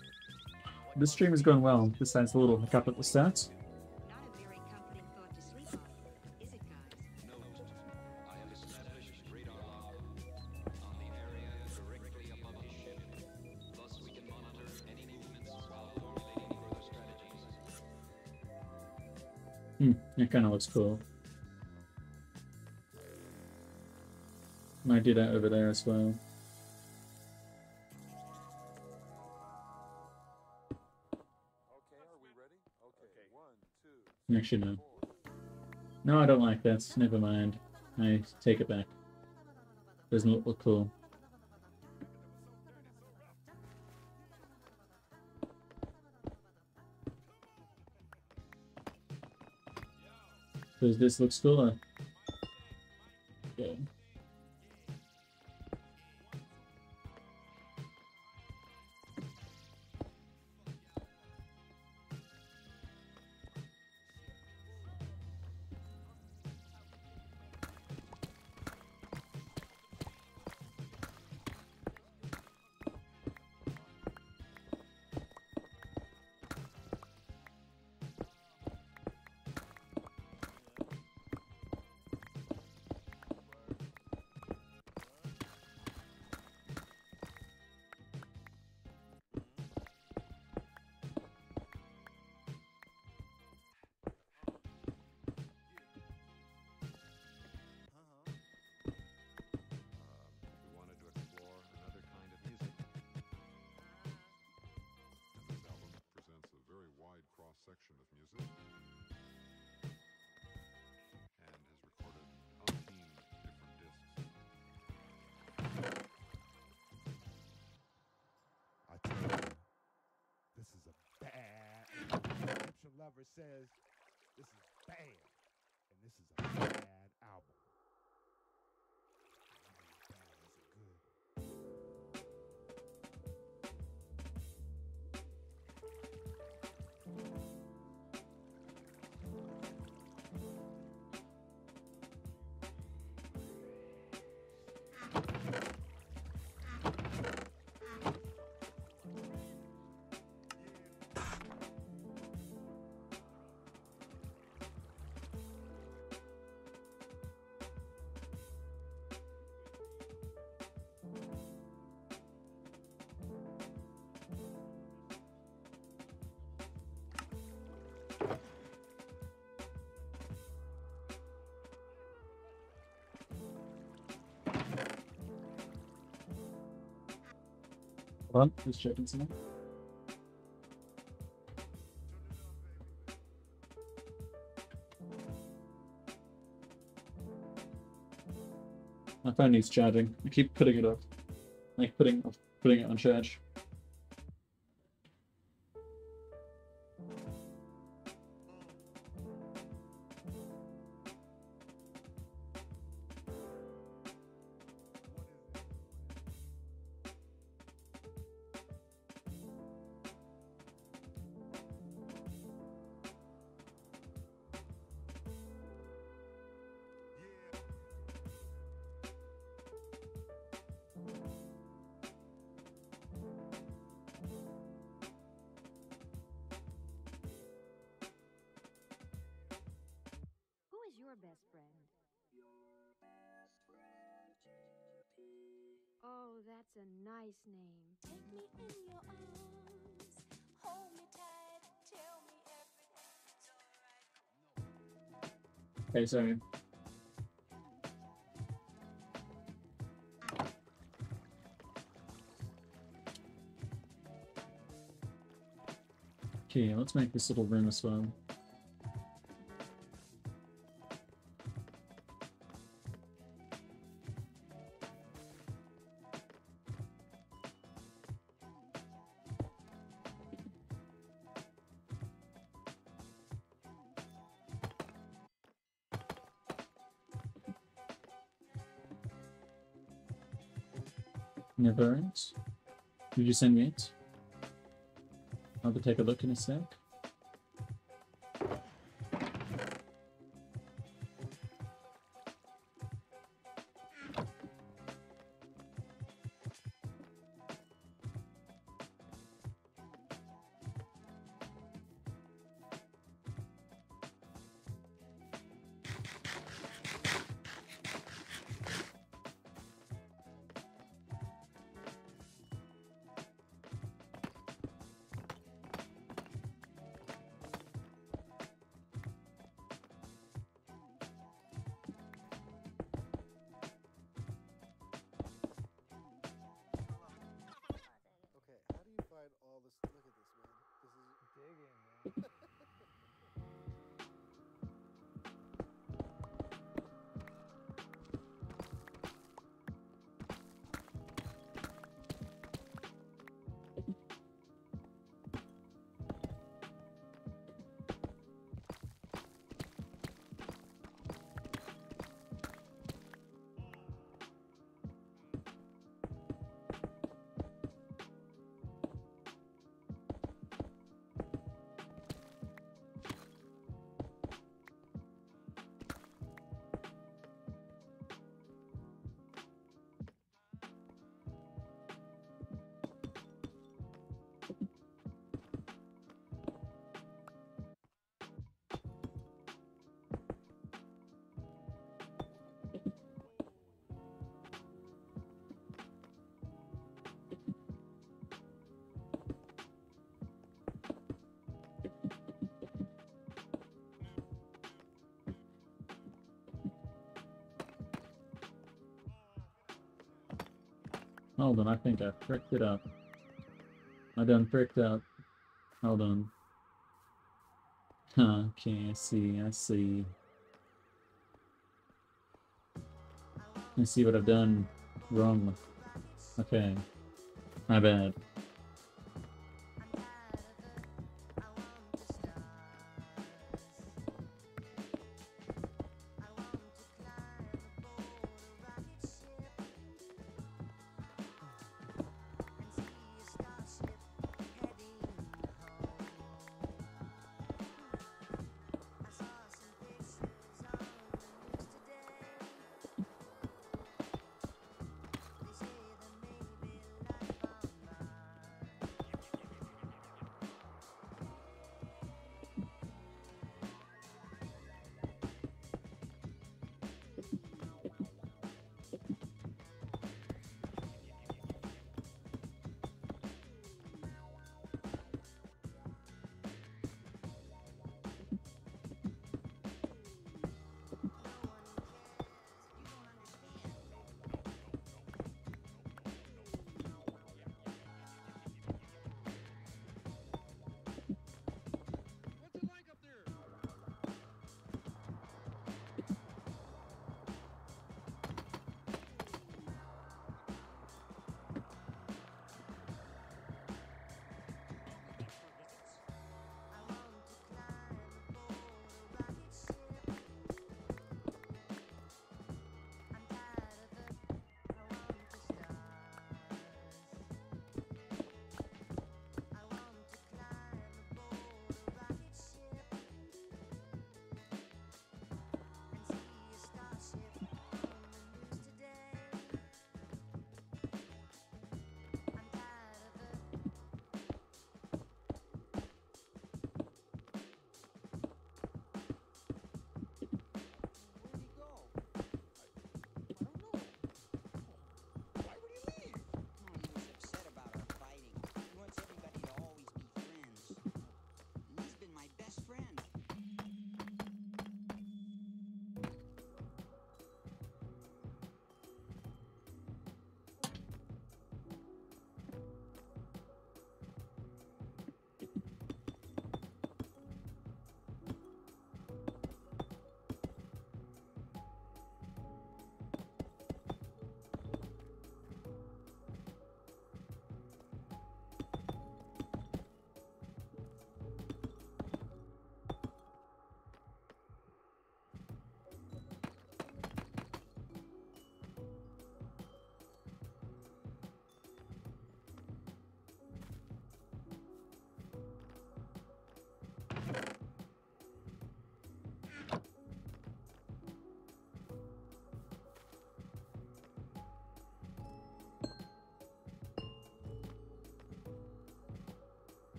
This stream is going well, besides the little hiccup at the start. Not a very comforting thought to sleep on, is it, guys? Note, I have established radar lock on the area directly above his ship. Thus we can monitor any movements while formulating further strategies. Hmm, that kind of looks cool. Might do that over there as well. Actually, no. No, I don't like that. Never mind. I take it back. Doesn't look, look cool. Does this look cooler? Yeah. cover says this is bad, and this is a bad album. Bad, is it good? Hold on, just checking something. My phone needs charging. I keep putting it up. Like putting putting it on charge. Who is your best friend? Oh, that's a nice name. Take me in your arms, hold me tight, tell me everything's alright. Okay, sorry. Okay, let's make this little room as well. Never ends. Did you send me it? I'll have to take a look in a sec. Okay, how do you find all this? Look at this, man. This is digging, man. Hold on, I think I fricked it up. I done fricked up. Hold on. Huh, okay, I see, I see. I see what I've done wrong. Okay. My bad.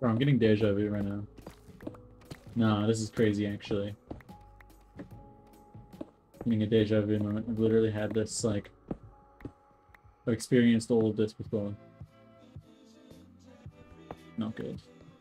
Bro, I'm getting deja vu right now. Nah, this is crazy actually. Getting a deja vu moment. I've literally had this, like, I've experienced all of this before. Not good.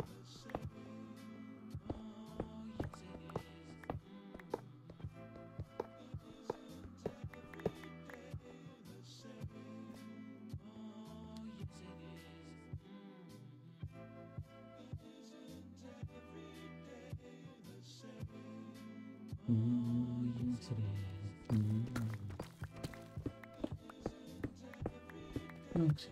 Okay.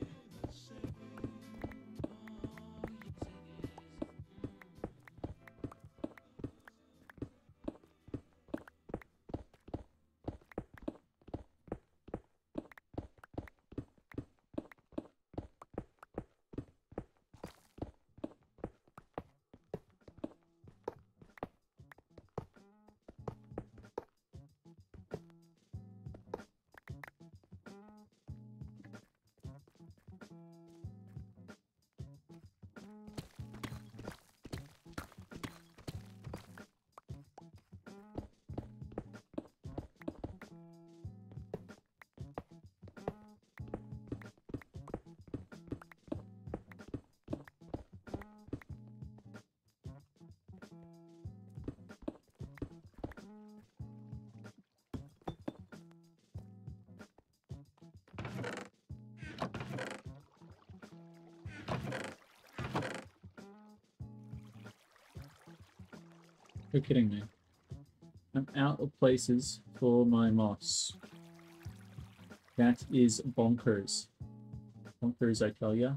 You're kidding me. I'm out of places for my moss. That is bonkers. Bonkers, I tell ya.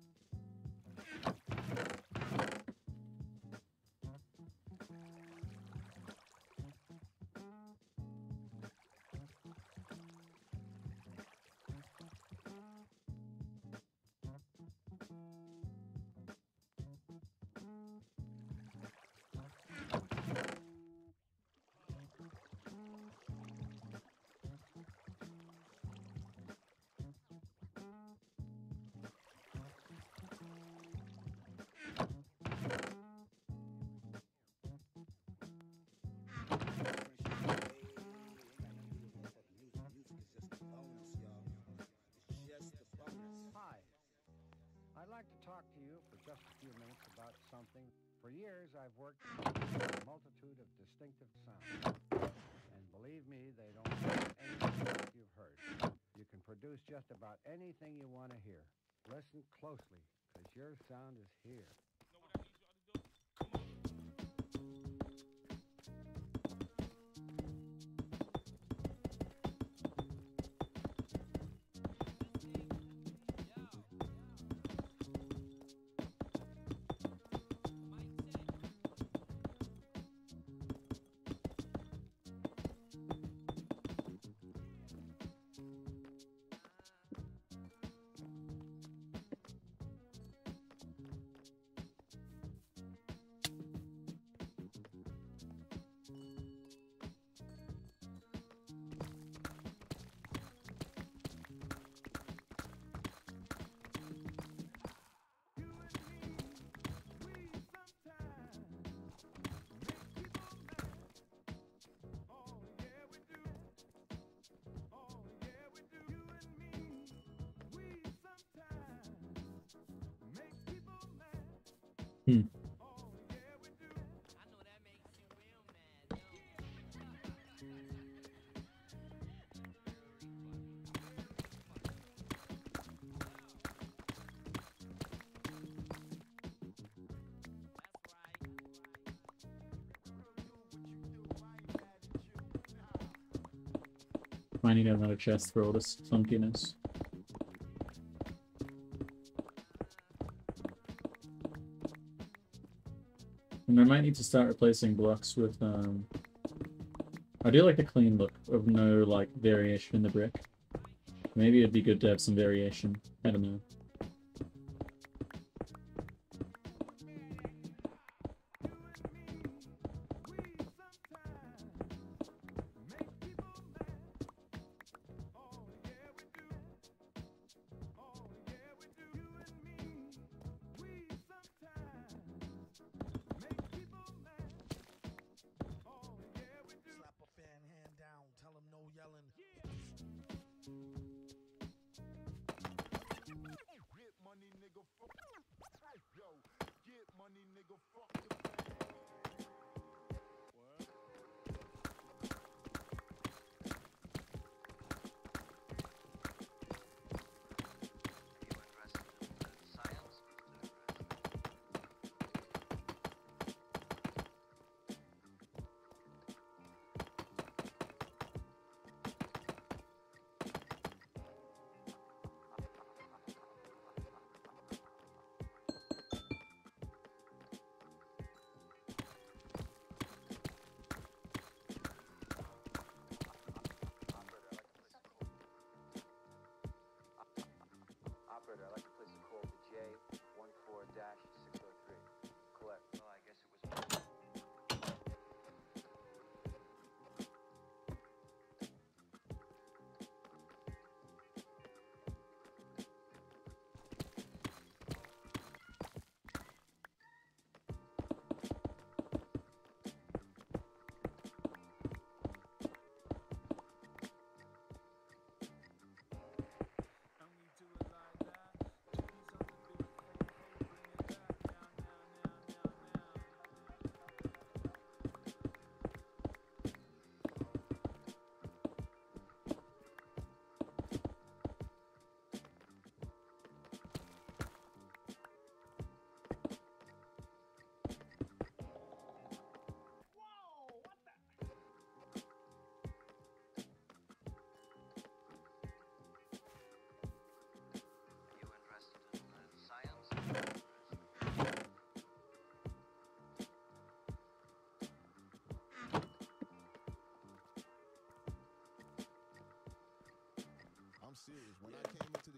Hi. I'd like to talk to you for just a few minutes about something. For years, I've worked with a multitude of distinctive sounds. And believe me, they don't sound anything like you've heard. You can produce just about anything you want to hear. Listen closely, because your sound is here. Hmm. I need another chest for all this funkiness. And I might need to start replacing blocks with, um... I do like a clean look of no, like, variation in the brick. Maybe it'd be good to have some variation. I don't know.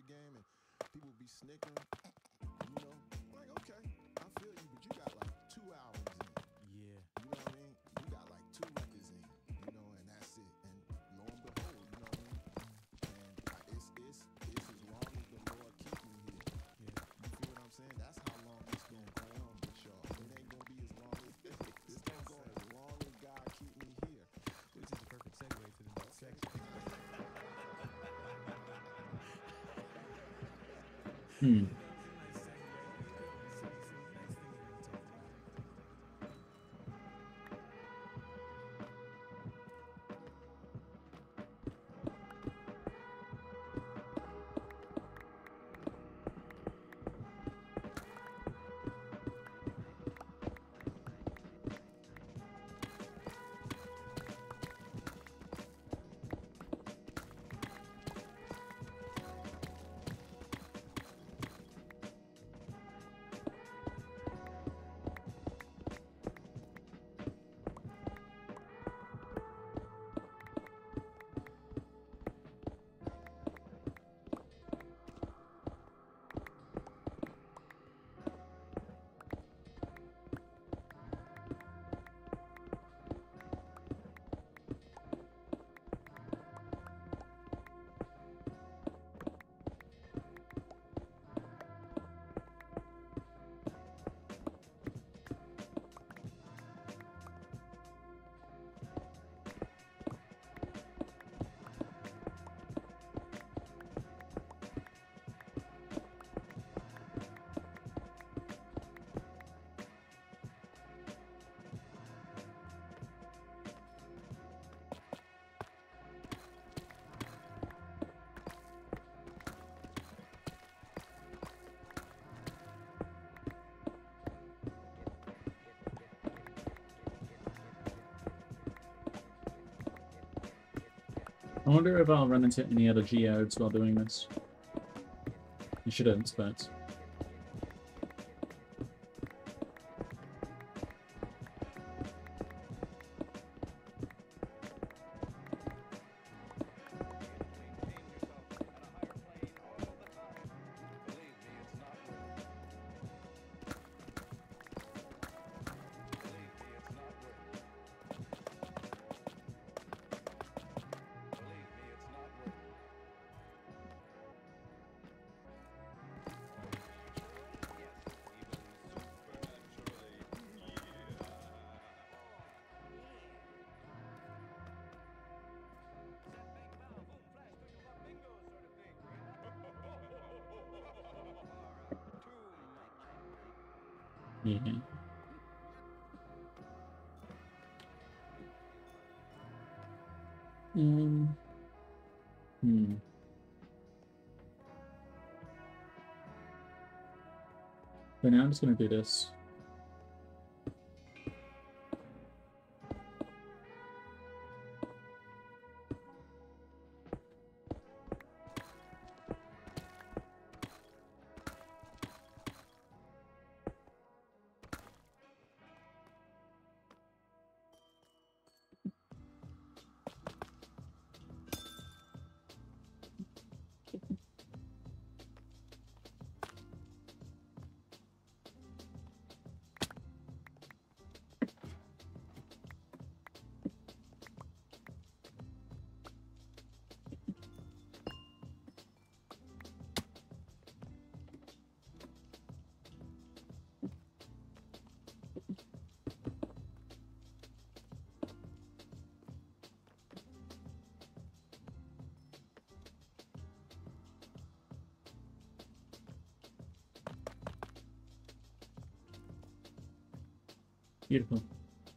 game and people be snickering. You know, like okay, I feel you, but you got like two albums in. Yeah. You know what I mean? You got like two records in. You know, and that's it. And lo and behold, you know what I mean? And I- it's it's it's as long as the Lord keep me here. Yeah. You feel what I'm saying? That's how long it's gonna go on with y'all. It ain't gonna be as long as it's gonna go as long as God keep me here. Which is the perfect segue to the next section. Hmm. I wonder if I'll run into any other geodes while doing this. You shouldn't, but... Yeah. Um. Hmm. For now, I'm just gonna do this. Beautiful.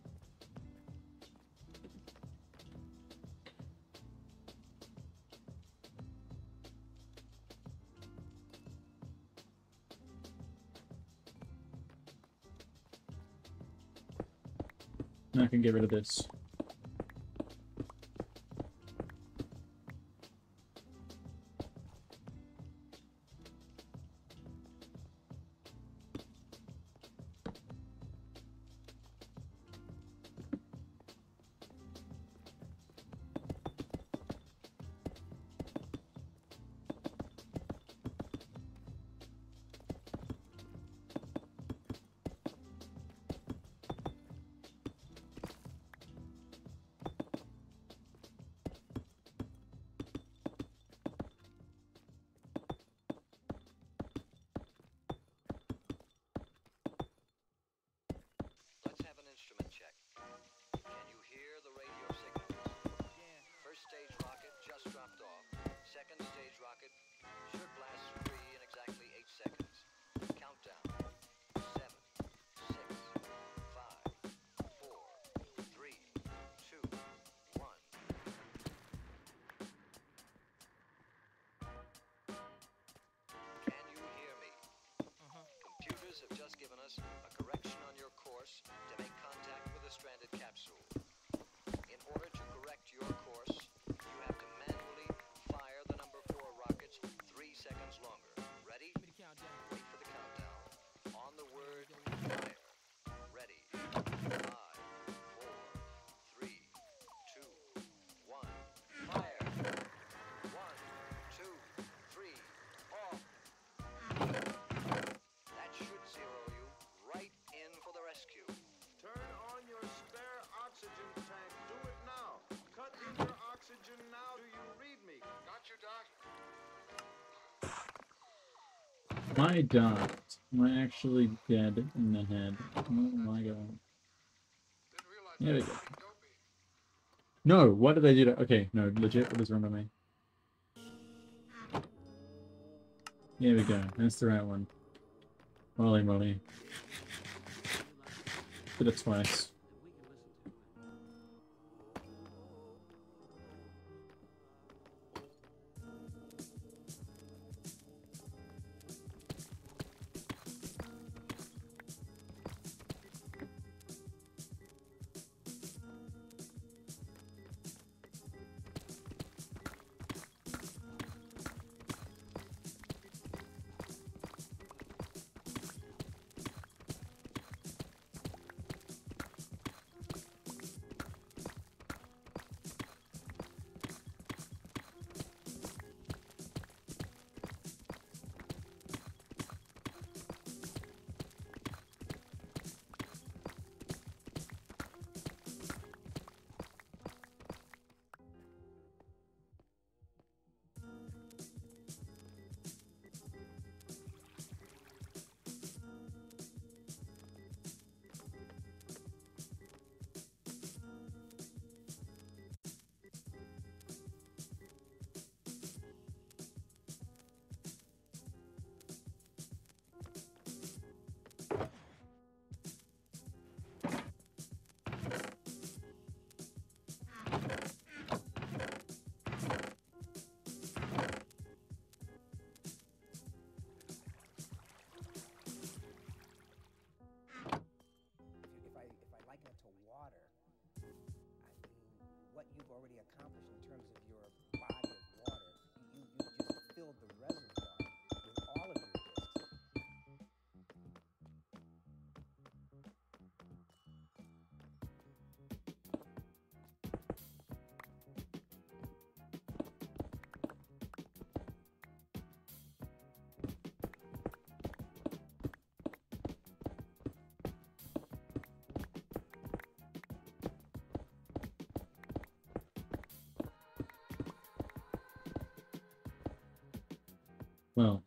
Now I can get rid of this. Am I died? Am I actually dead in the head? Oh my god. There we go. No, why did they do that? Okay, no, legit, what is wrong with me? Here we go, that's the right one. Holy moly. Did it twice. If I if I liken it to water, I mean, what you've already accomplished in terms of your body of water, you you just filled the reservoir with all of your discs. Well.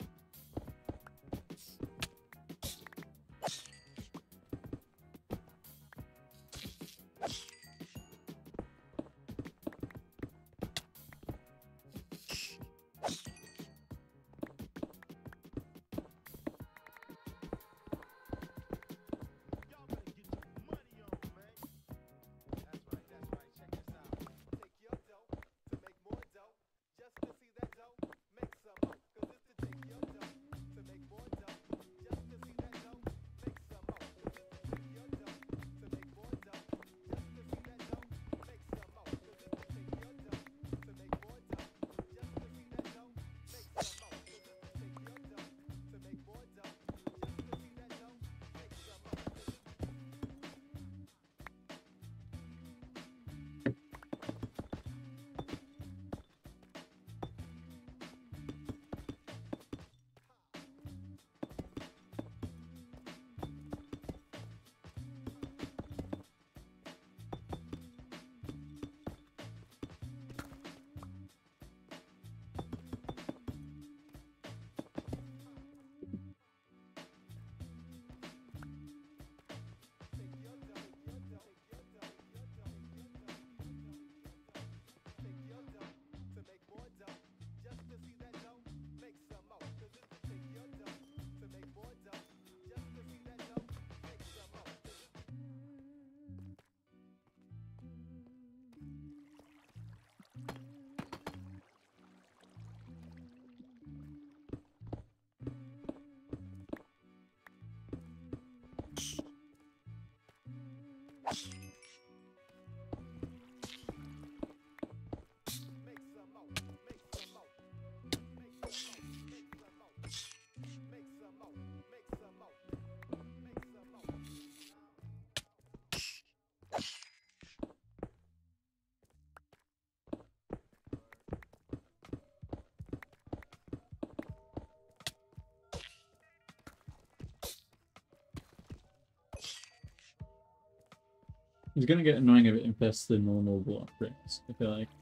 It's gonna get annoying if it infests the normal block rings, I feel like.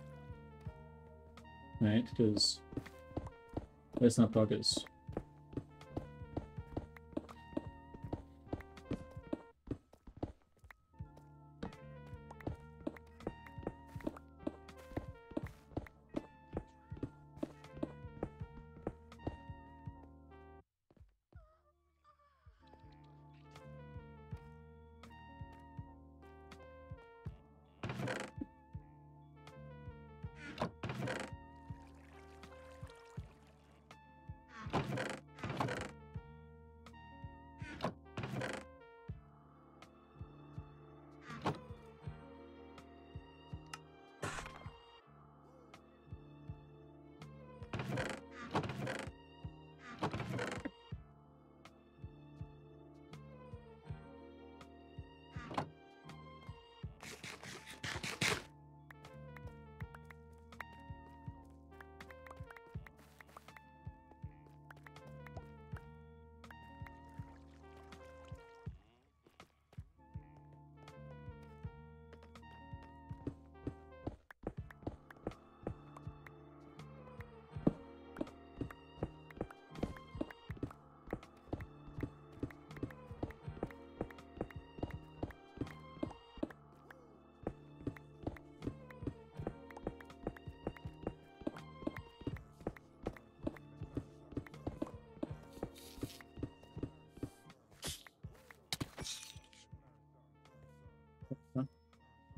Right, because let's not buggers.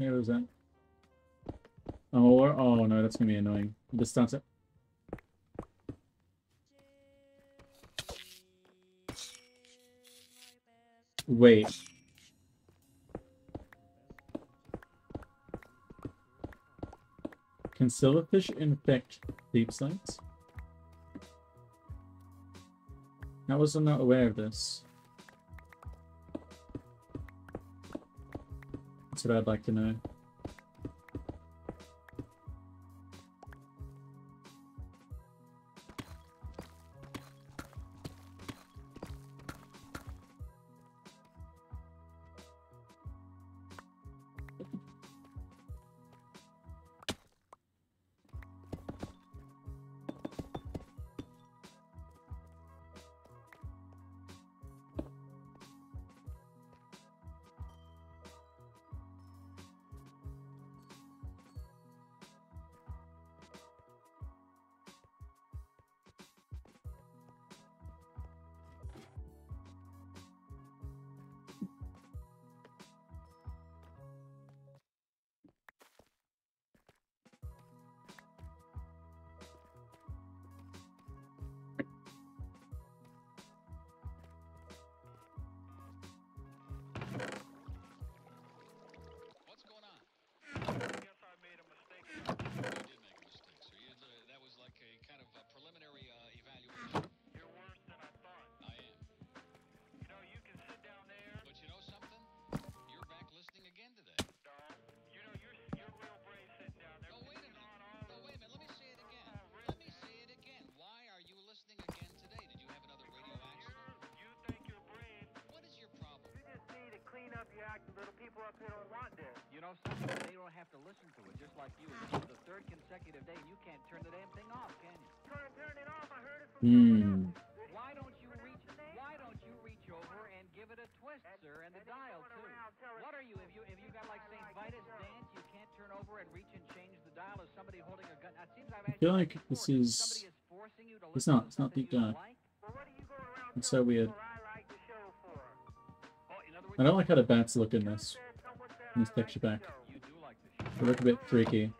Here was that. Oh, or, oh no, that's gonna be annoying. This starts it. Wait. Can silverfish infect deep sites? I was not aware of this. That's what I'd like to know. Hmm. Why don't you reach? Why don't you reach over and give it a twist, sir, and the dial too? What are you? If you if you got like Saint Vitus dance, you can't turn over and reach and change the dial. Is somebody holding a gun? It seems I've I feel like this is. It's not. It's not deep dive. It's so weird. I don't like how the bats look in this. In this texture pack. They look a bit freaky.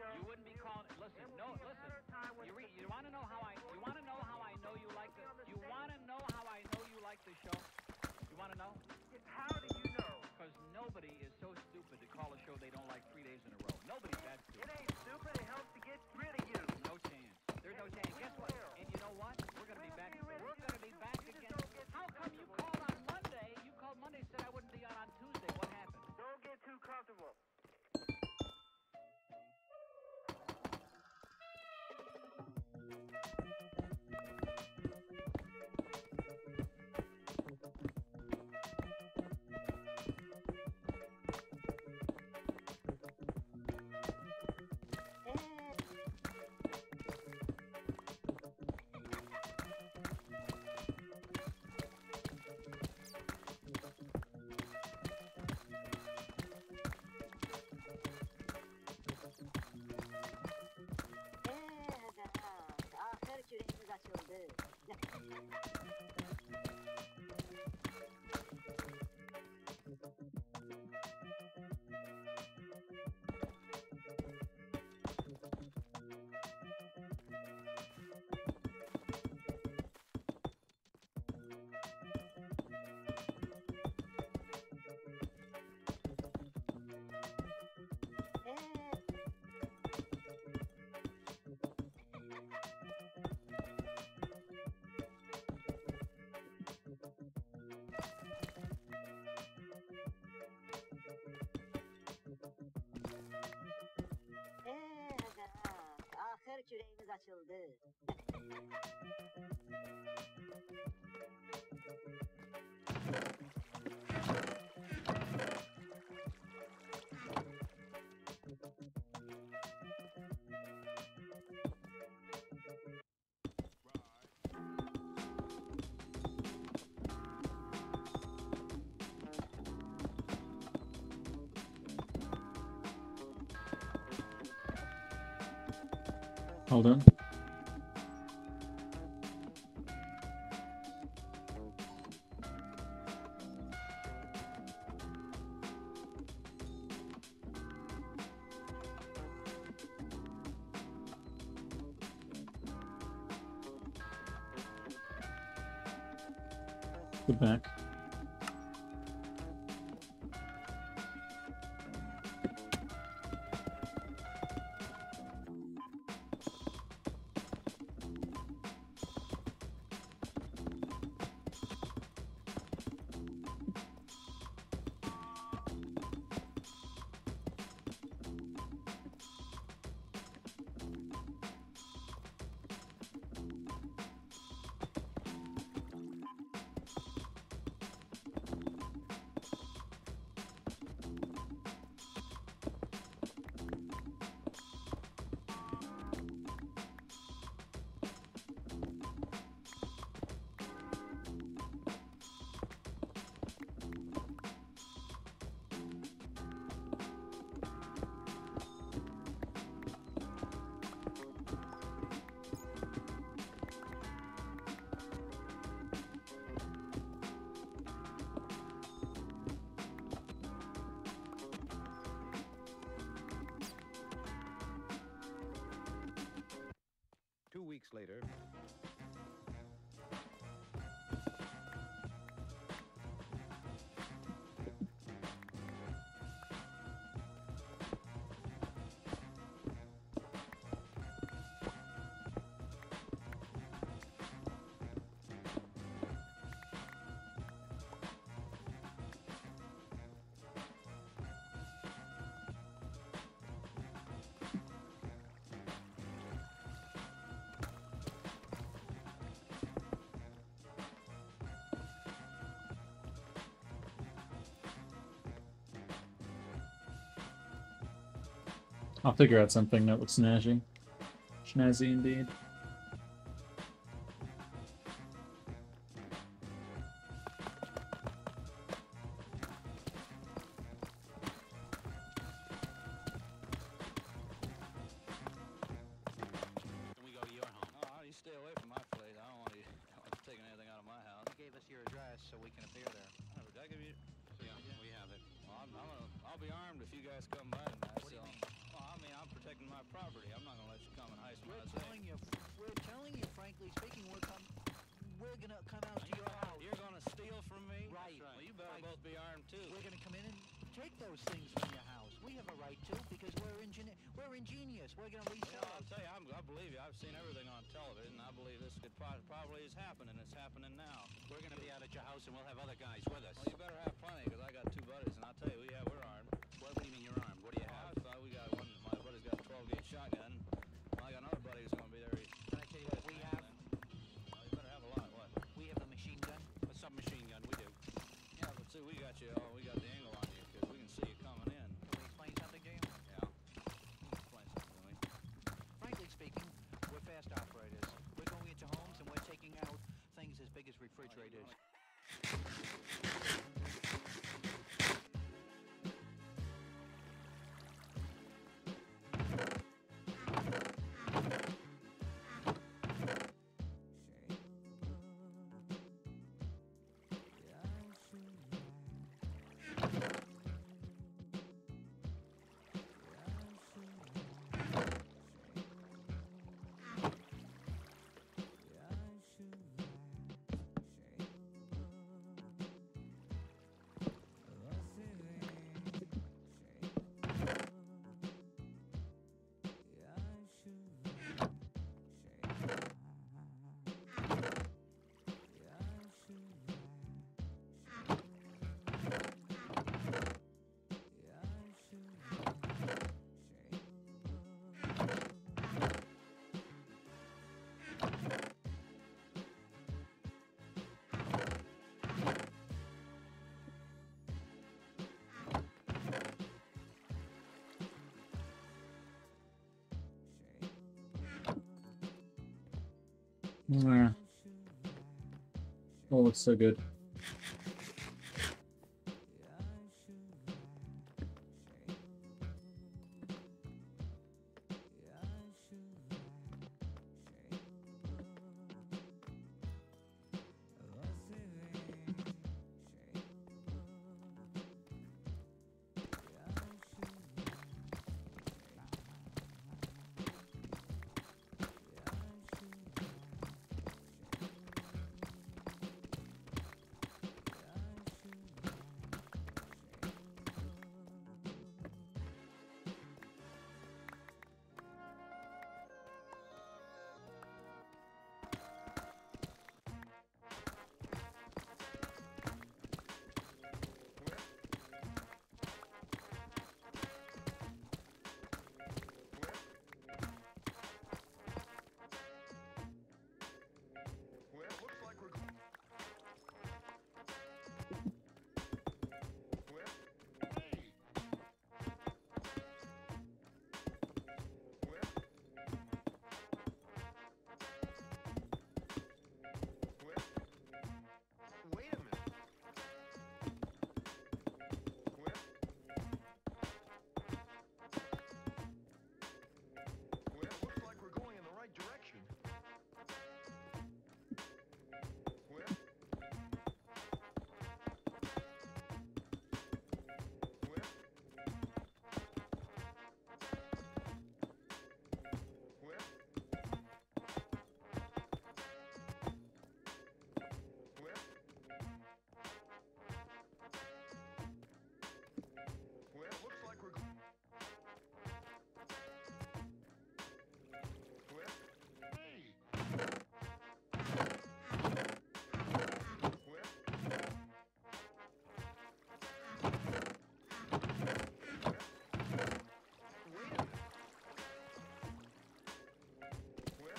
Küreğimiz açıldı. Hold on. Good back. Two weeks later. I'll figure out something that looks snazzy. Snazzy indeed. Can we go to your home? No, you stay away from my place. I don't want you, I don't want you taking anything out of my house. You gave us your address so we can appear there. Oh, did I give you? Yeah, we have it. Well, I'm, I'm gonna, I'll be armed if you guys come by tonight. What do you so- mean? Well, I mean, I'm protecting my property. I'm not gonna let you come and heist my We're thing. telling you, we're telling you, frankly speaking, we're come, we're gonna come out to your house. You're gonna steal from me? Right. Well, you better Right. both be armed too. We're gonna come in and take those things from your house. We have a right to because we're ingeni- we're ingenious. We're gonna You resell know, I'll it. tell you, I'm, I believe you. I've seen everything on television. I believe this could pro- probably is happening. It's happening now. We're gonna be out at your house and we'll have other guys with us. Well, you better have plenty, because I got two buddies, and I'll tell you, yeah, we're armed. What, what do you mean you're armed? What do you Well, have? I thought we got one. My buddy's got a twelve gauge shotgun. I got another buddy who's gonna be there. He- Can I tell you what we have? Well, you better have a lot. What? We have the machine gun, a submachine gun. We do. Yeah, but see, we got you. Oh, we got the angle on you because we can see you coming in. Can we explain something to you? Yeah. Explain something to me. Frankly speaking, we're fast operators. We're going into homes and we're taking out things as big as refrigerators. Mwah. Oh, it's so good.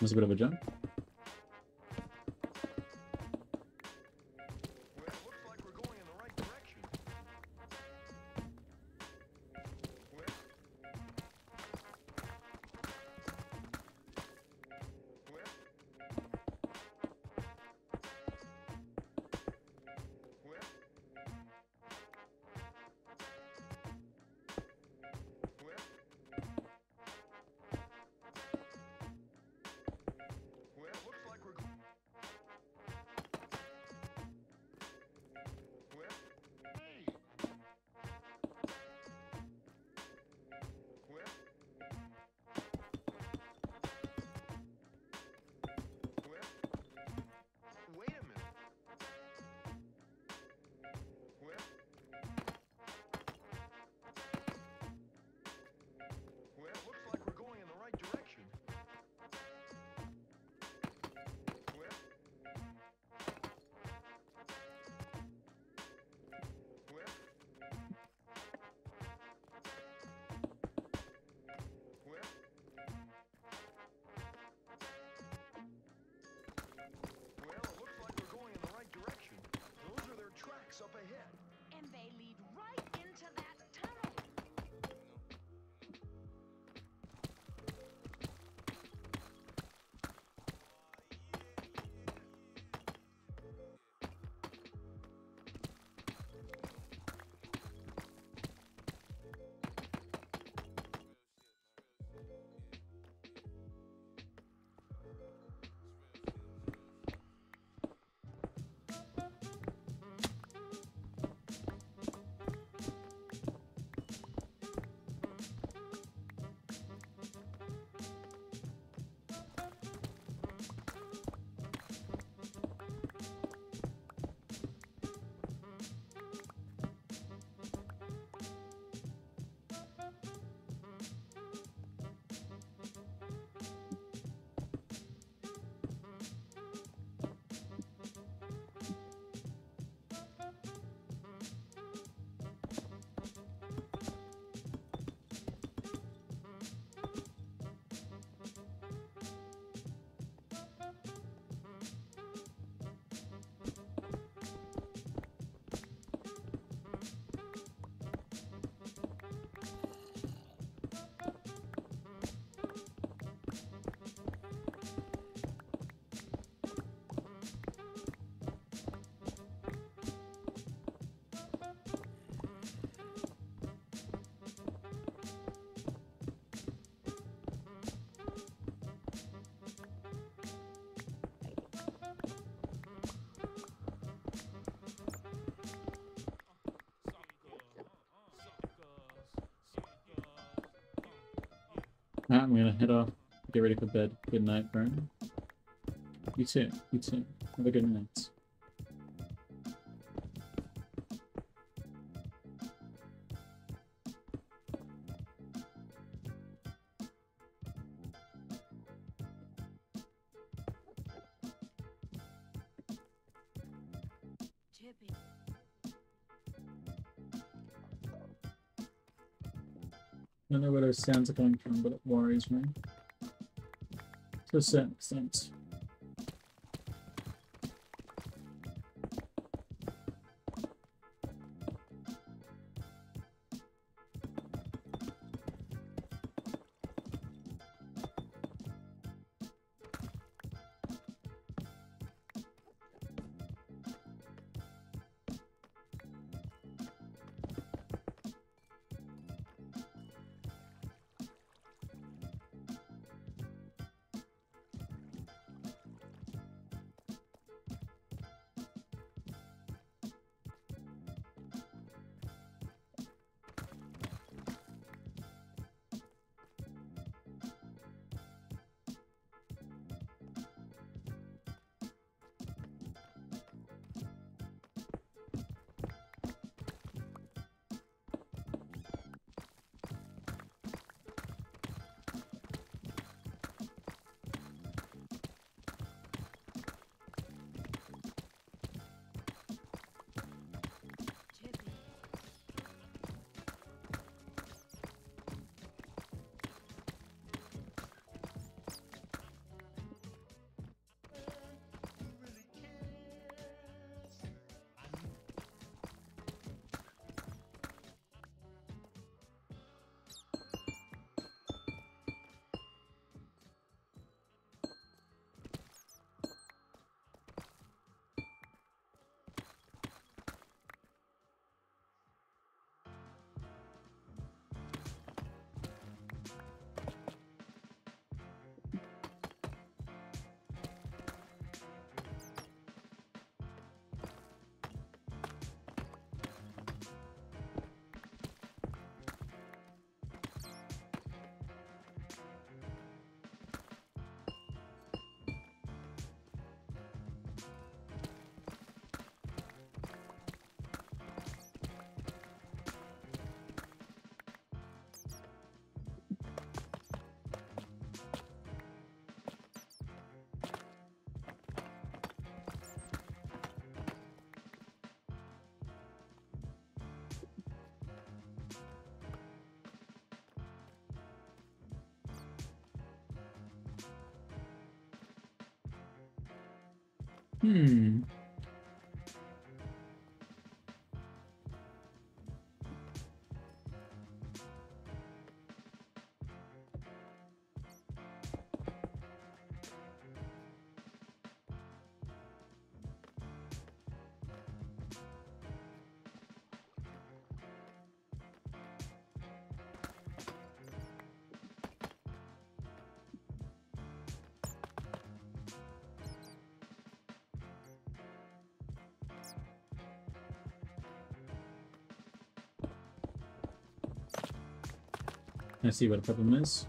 There's a bit of a jump. And they lead right into that tunnel. Alright, I'm gonna head off. Get ready for bed. Good night, Brian. You too. You too. Have a good night. Chippy. I don't know where those sounds are coming from, but it worries me. To a certain extent. Hmm. I see what the problem is.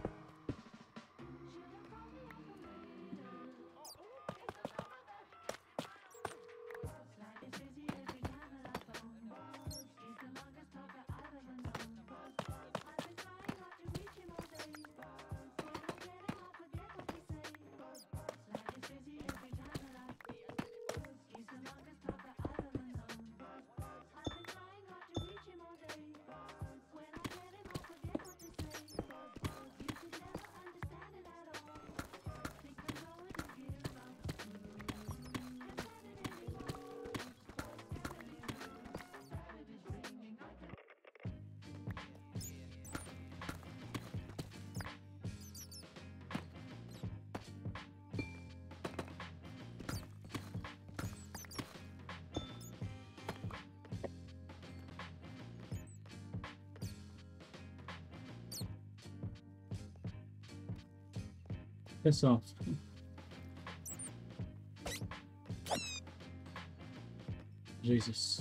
Piss off. Jesus.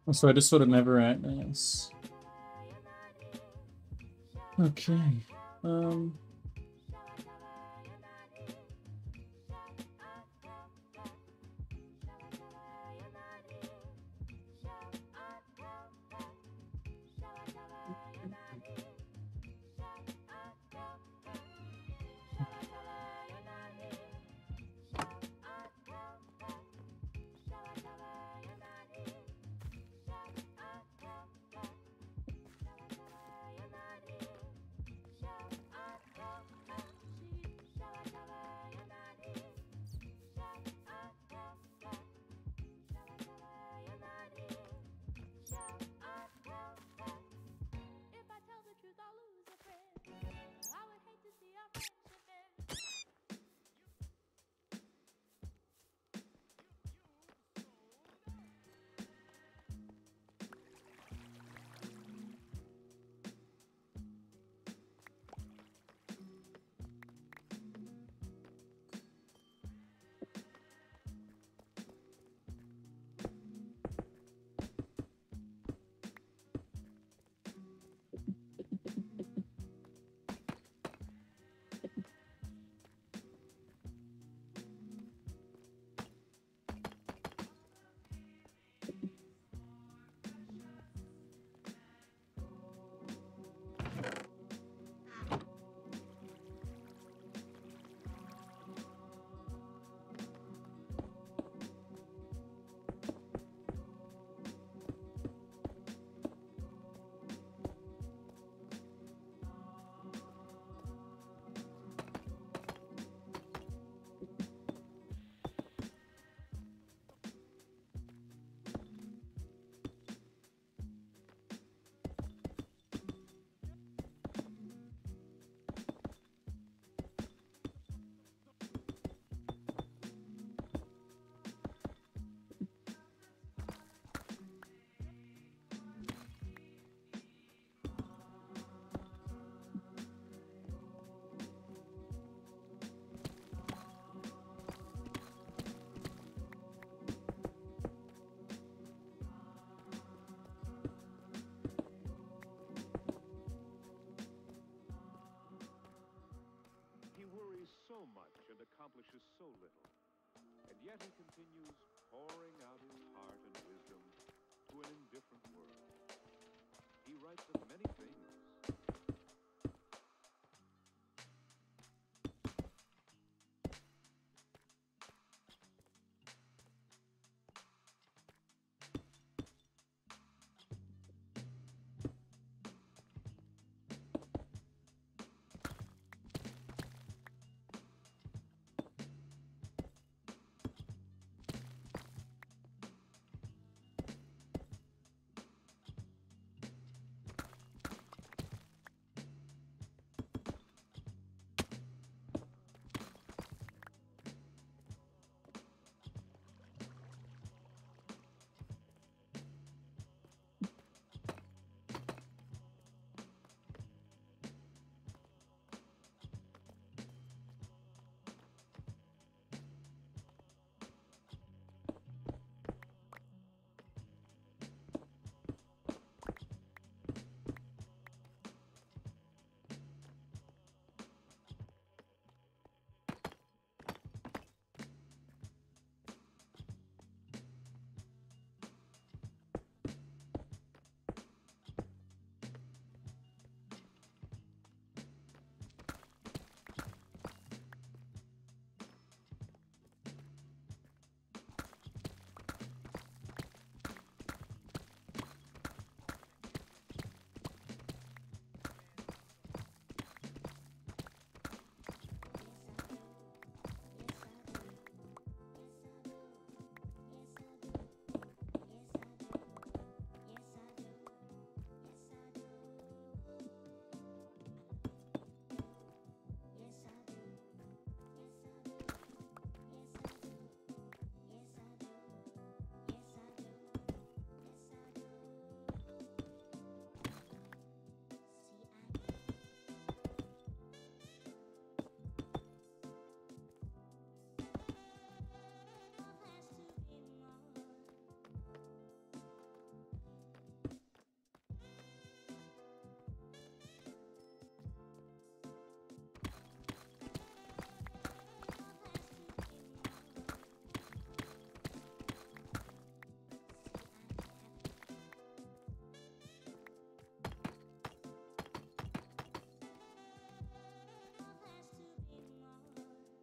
So I just sort of never at this. Okay. Um. So much and accomplishes so little, and yet he continues pouring out his heart and wisdom to an indifferent world. He writes of many things.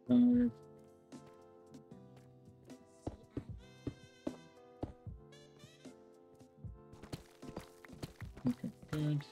Five. Okay, good.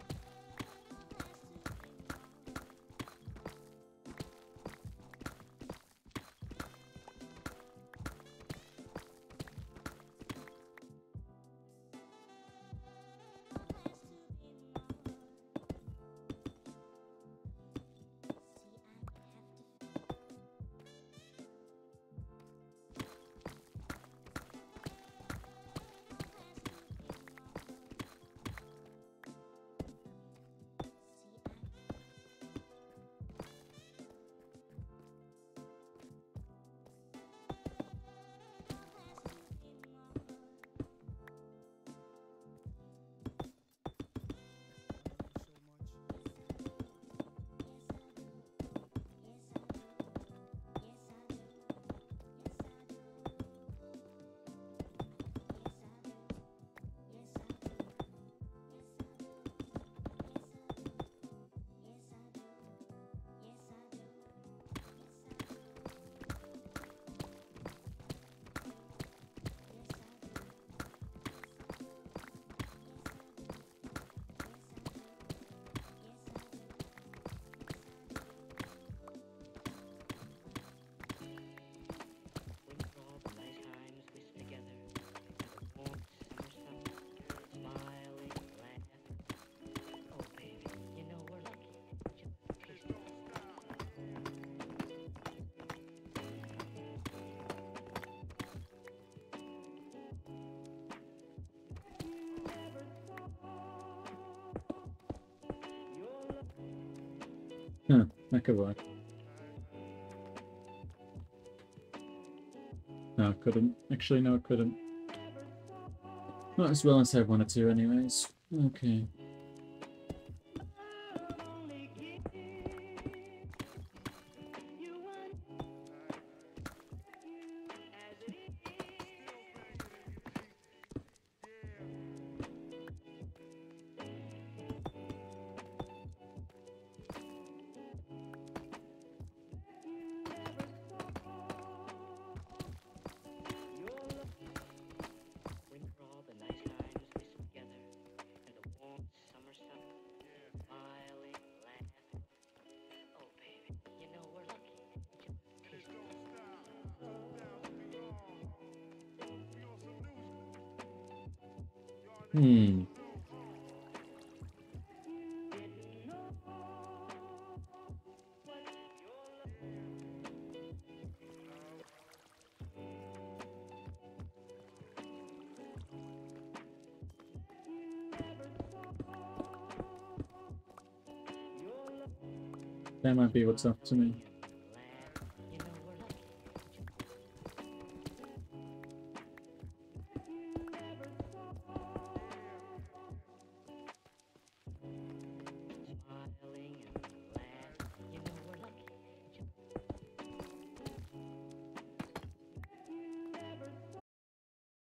Huh, that could work. No, it couldn't. Actually, no, it couldn't. Not as well as I wanted to, anyways. Okay. Hmm. That might be what's up to me.